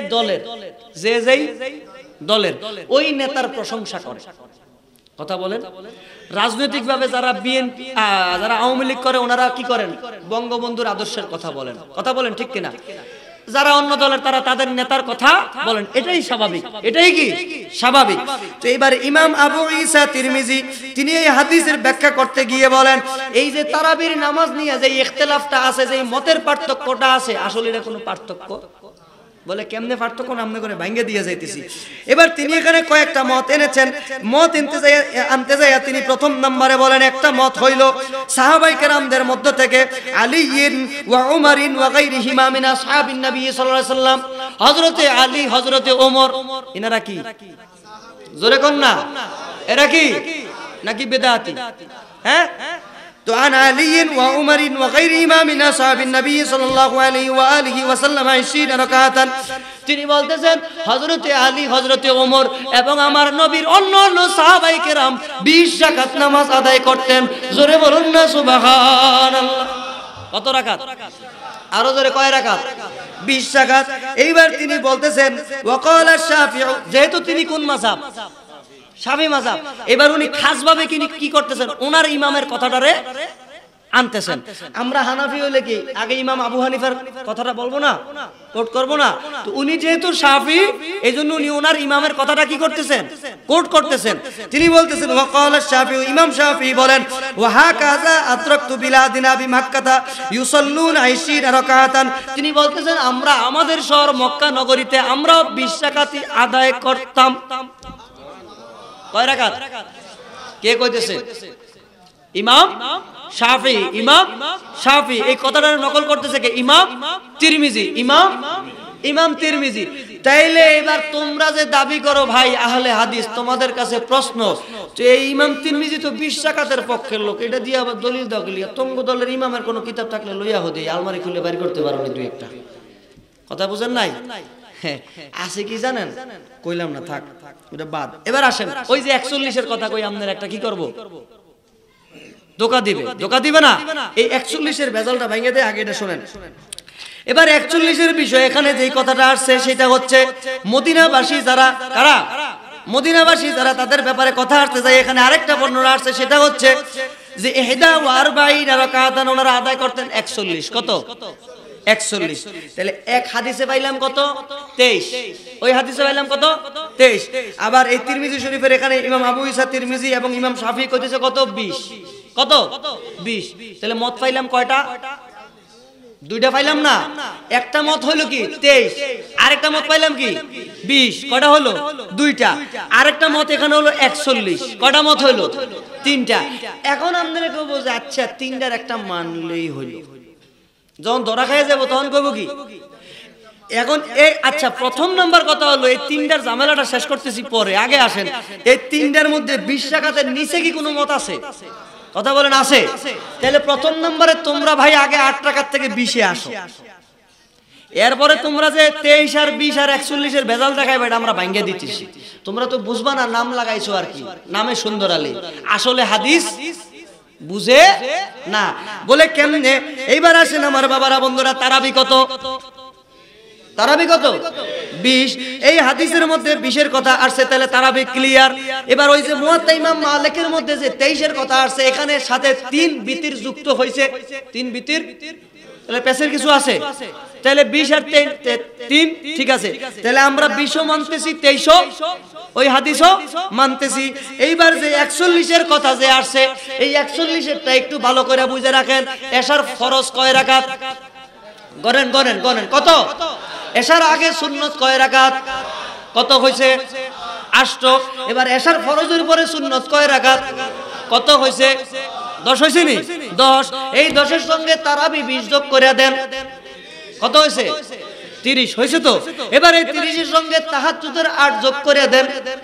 দলের ওই নেতার প্রশংসা করে। কথা বলেন। রাজনৈতিক ভাবে যারা বিএনপি, যারা আওয়ামী লীগ করে, ওনারা কি করেন? বঙ্গবন্ধুর আদর্শের কথা বলেন। কথা বলেন ঠিক কিনা? যারা অন্য দলের তারা তাদের নেতার কথা বলেন, এটাই স্বাভাবিক। এটাই কি স্বাভাবিক? তো এবার ইমাম আবু ঈসা তিরমিজি তিনি এই হাদিসের ব্যাখ্যা করতে গিয়ে বলেন, এই যে তারাবির নামাজ নিয়ে যে ইখতিলাফটা আছে, যে মতের পার্থক্যটা আছে, আসলে এটা কোনো পার্থক্য বলে কেমনে পার্থক্য নামনে করে ভাঙ্গে দিয়ে যাইতেছি। এবার তিনি এখানে কয়েকটা মত এনেছেন। মত আনতে যাইয়া তিনি প্রথম নম্বরে বলেন, একটা মত হইল সাহাবায়ে কেরামদের মধ্য থেকে আলীন ওয়া উমারিন ওয়া গায়রিহিমা মিন আসহাবিন নবী সাল্লাল্লাহু আলাইহি সাল্লাম, হযরতে আলী, হযরতে ওমর, এনারা কি? জোরে কোন না? এরা কি? নাকি বেদাতি? হ্যাঁ, তো আন আলিয়িন ওয়া উমারিন ওয়া গায়রিহিমা মিন আসহাবিন নবী সাল্লাল্লাহু আলাইহি ওয়া আলিহি ওয়া সাল্লাম 20 রাকাতান। তিনি বলতেছেন হযরতে আলী, হযরতে ওমর এবং আমার নবীর অন্যান্য সাহাবায়ে কেরাম 20 রাকাত নামাজ আদায় করতেন। জোরে বলুন না সুবহানাল্লাহ। কত রাকাত? আরো জোরে, কয় রাকাত? 20 রাকাত। এইবার তিনি বলতেছেন ওয়াকালা শাফিঈ, যেহেতু তিনি কোন মাযহাব? শাফিঈ মাযহাব। এবার উনি খাসভাবে কি করতেছেন? ওনার ইমামের কথাটারে আনতেছেন। আমরা হানাফি হইলে কি আগে ইমাম আবু হানিফার কথাটা বলবো না, কোট করব না? তো উনি যেহেতু শাফিঈ, এইজন্য উনি ওনার ইমামের কথাটা কি করতেছেন? কোট করতেছেন। তিনি বলতেছেন ওয়াকালা শাফিঈ, ইমাম শাফিঈ বলেন ওয়া হাকাযা আতরাকতু বিলাদিনা বিমাক্কাতা ইউসাল্লুনা 20 রাকাতান। তিনি বলতেছেন আমরা আমাদের শহর মক্কা নগরীতে আমরাও 20 রাকাতই আদায় করতাম। কয় রাকাত? কে কইতেছে? ইমাম শাফিঈ। ইমাম শাফিঈ এই কথাটা নকল করতেছে কে? ইমাম তিরমিজি। ইমাম তিরমিজি। তাইলে এবার তোমরা যে দাবি করো ভাই আহলে হাদিস, তোমাদের কাছে প্রশ্ন, যে এই ইমাম তিরমিজি তো 20 রাকাতের পক্ষের লোক, এটা দিয়ে আবার দলিল দাও গলিয়া। তোমগো দলের ইমামের কোনো কিতাব থাকলে লইয়া হো দেই, আলমারি খুলে বাইর করতে পারো নি দুই একটা। কথা বুঝেন নাই? হ্যাঁ, আছে কি জানেন? কইলাম না, থাক, ওটা বাদ। এবার আসেন ওই যে 41 এর কথা কই, আপনার একটা কি করব? ধোঁকা দিবে। ধোঁকা দিবে না? এই 41 এর ভেজালটা ভাঙিয়ে দেয়, আগে এটা শুনেন। এবার 41 এর বিষয় এখানে যেই কথাটা আসছে সেটা হচ্ছে মদিনাবাসী যারা, কারা? মদিনাবাসী যারা, তাদের ব্যাপারে কথা আসছে যায়। এখানে আরেকটা বর্ণনা আসছে, সেটা হচ্ছে যে 41 রাকাতান ওনারা আদায় করতেন 41। কত? 41। তাহলে এক হাদিসে পাইলাম কত? 23। ওই হাদিসে পাইলাম কত? 23। আবার এই তিরমিজি শরীফের এখানে ইমাম আবু ঈসা তিরমিজি এবং ইমাম শাফিঈ কইতেছে কত? 20। কত? 20। তাহলে মত পাইলাম কয়টা? দুইটা পাইলাম না? একটা মত হলো কি 23, আরেকটা মত পাইলাম কি 20। কয়টা হলো? দুইটা। আরেকটা মত এখানে হলো 41। কয়টা মত হলো? তিনটা। এখন আপনারা কেউ বলছে আচ্ছা তিনটার একটা মানলেই হলো, যখন ধরা খাইয়ে যাবো তখন কইব কি? এখন এই আচ্ছা প্রথম নাম্বার কথা হলো এই তিনটার ঝামেলাটা শেষ করতেছি পরে, আগে আসেন এই তিনটার মধ্যে 20 রাকাতের নিচে কি কোনো মত আছে? কথা বলেন আছে? তাহলে প্রথম নম্বরে তোমরা ভাই আগে 8 রাকাত থেকে 20-এ আসো, এরপরে তোমরা যে 23 আর 20 আর 41 এর ভেজাল দেখাই ভাই আমরা ভাঙ্গিয়ে দিতেছি। তোমরা তো বুঝবা না, নাম লাগাইছো আর কি, নামে সুন্দর আলী, আসলে হাদিস বুঝে না বলে কেমনে। এইবার আসেন আমার বাবারা বন্ধুরা, তারাবি কত? তারাবি কত? 20। এই হাদিসের মধ্যে 20 এর কথা আসছে, তাহলে তারাবি ক্লিয়ার। এবার ওই যে মুয়াত্তা ইমাম মালিকের মধ্যে যে 23 এর কথা আসছে, এখানে সাথে 3 বিতির যুক্ত হইছে। 3 বিতির, তাহলে পেছের কিছু আছে, তাহলে 20 আর 3 ঠিক আছে। তাহলে আমরা 20ও মানতেছি, 23ও ওই হাদিসও মানতেছি। এইবার যে 41 এর কথা যে আসছে, এই 41 এরটা একটু ভালো করে বুঝে রাখেন। এশার ফরজ কয় রাকাত? গণেন গণেন গণেন, কত? এশার আগে সুন্নত কয় রাকাত? কত হইছে? 8। এবার এশার ফরজের পরে সুন্নত কয় রাকাত? কত হইছে? 10 হইছে নি? 10। এই 10 এর সঙ্গে তারাবি 20 যোগ করে দেন, কত হইছে? 30 হইছে তো। এবার এই 30 এর সঙ্গে তাহাজ্জুদের 8 যোগ করে দেন,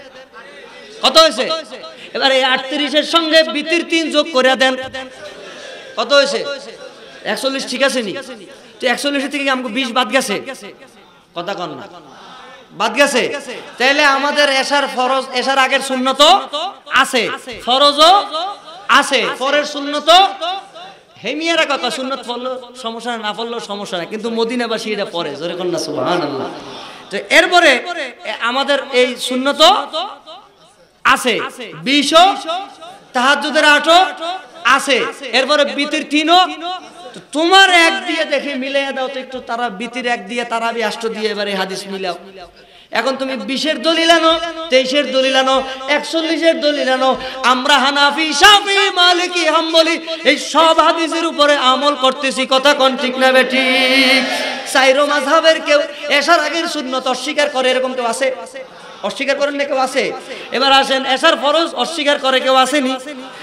কত হইছে? এবার এই 38 এর সঙ্গে বিতির 3 যোগ করে দেন, কত হইছে? 41। ঠিক আছে নি? তো 41 থেকে আমাকে 20 বাদ গেছে, কথা কন না, বাদ গেছে। তাহলে আমাদের এশার ফরজ, এশার আগের সুন্নত আছে, ফরজও আছে, পরের সুন্নত হেমিয়ারা কথা, সুন্নত পড়লো সমস্যা না, পড়লো সমস্যা না, কিন্তু মদিনাবাসী এটা পড়ে, জোরে কন না সুবহানাল্লাহ। তো এরপরে আমাদের এই সুন্নত আছে 20ও, তাহাজ্জুদের 8ও আছে, এরপরে বিতির 3ও। তোমার 1 দিয়ে দেখে মিলাইয়া দাও তো একটু, তারা বিতির 1 দিয়ে তারাবি 8 দিয়ে এবারে হাদিস মিলাও। এখন তুমি 20 এর দলিল আনো, 23 এর দলিল আনো, 41 এর দলিল আনো। আমরা হানাফি, শাফি, মালিকি, হাম্বলি এই সব হাদিসের উপরে আমল করতেছি, কথা কোন ঠিক না বেঠিক? চাইরো মাযহাবের কেউ এশার আগের সুন্নত অস্বীকার করে, এরকম কেউ আছে? অস্বীকার করেন না কেউ? আছে। এবার আসেন এশার ফরজ অস্বীকার করে কেউ আসেনি?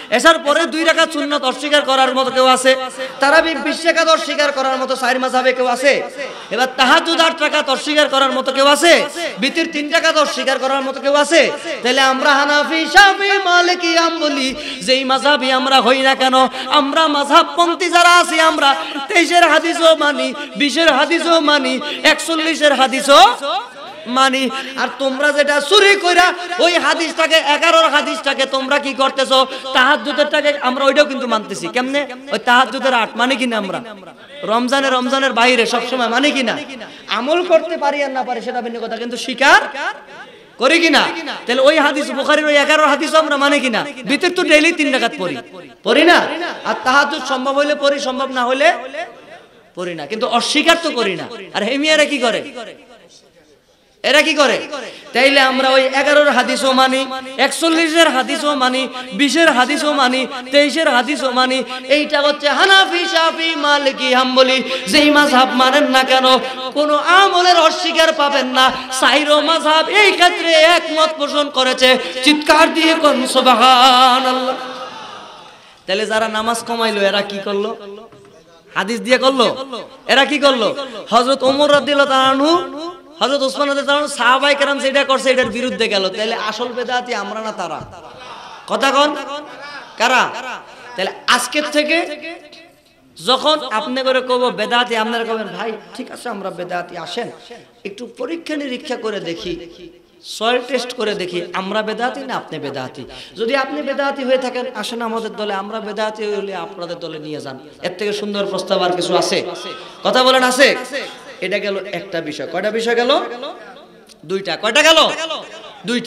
এসার পরে 2 রাকাত সুন্নাত অস্বীকার করার মতো কেউ আছে? তারাবি 20 রাকাত অস্বীকার করার মতো চার মাযহাবে কেউ আছে? এবার তাহাজ্জুদ 8 রাকাত অস্বীকার করার মতো কেউ আছে? বিতির 3 রাকাত অস্বীকার করার মতো কেউ আছে? তাহলে আমরা হানাফি, শাফি, মালিকি, হাম্বলি যেই মাযহাবি আমরা হই না কেন, আমরা মাযহাবপন্থী যারা আছি, আমরা 23 এর হাদিসও মানি, 20 এর হাদিসও মানি, 41 এর হাদিসও মানি। আর তোমরা যেটা চুরি কইরা ওই হাদিসটাকে 11 হাদিসটাকে তোমরা কি করতেছো, তাহাজ্জুদেরটাকে আমরা ওইটাও কিন্তু মানতেছি। কেমনে? ওই তাহাজ্জুদের 8 মানে কিনা আমরা রমজানের বাইরে সব সময় মানে কিনা, আমল করতে পারি আর না পারি সেটা ভিন্ন কথা, কিন্তু স্বীকার করি কিনা? তাহলে ওই হাদিস বুখারীর ওই 11 হাদিসও আমরা মানে কিনা? ভিতর তো ডেইলি 3 রাকাত পড়ি না? আর তাহাজ্জুদ সম্ভব হইলে পড়ি, সম্ভব না হইলে পড়ি না, কিন্তু অস্বীকার তো করি না। আর হেমিয়ারা কি করে? এরা কি করে? তাইলে আমরা ওই 11 এর হাদিসও মানি, 41 এর হাদিসও মানি, 20 এর হাদিসও মানি, 23 এর হাদিসও মানি। এইটা হচ্ছে হানাফি, শাফি, মালিকি, হাম্বলি যেই মাযহাব মানেন না কেন কোনো আমলের অস্বীকার পাবেন না। চাইরো মাযহাব এই ক্ষেত্রে একমত পোষণ করেছে। চিৎকার দিয়ে কোন সুবহানাল্লাহ। তাহলে যারা নামাজ কমাইলো এরা কি করলো? হাদিস দিয়ে করলো। এরা কি করলো? হযরত ওমর রাদিয়াল্লাহু তাআলা আনহু, হযরত ওসমান রাদিয়াল্লাহু তাআলা, সাহাবায়ে কেরাম যেটা করছে এটার বিরুদ্ধে গেল। তাহলে আসল বেদাতি আমরা না তারা? কথা কোন কারা? তাহলে আজকের থেকে যখন আপনি করে কব বেদাতি, আপনারা কবেন ভাই ঠিক আছে আমরা বেদাতি, আসেন একটু পরীক্ষা নিরীক্ষা করে দেখি, সয়েল টেস্ট করে দেখি আমরা বেদাতি না আপনি বেদাতি। যদি আপনি বেদাতি হয়ে থাকেন আসেন আমাদের দলে, আমরা বেদাতি হলে আপনাদের দলে নিয়ে যান। এর থেকে সুন্দর প্রস্তাব আর কিছু আছে? কথা বলেন আছে? এটা গেল একটা বিষয়। কয়টা বিষয় গেল? 2টা। কয়টা গেল?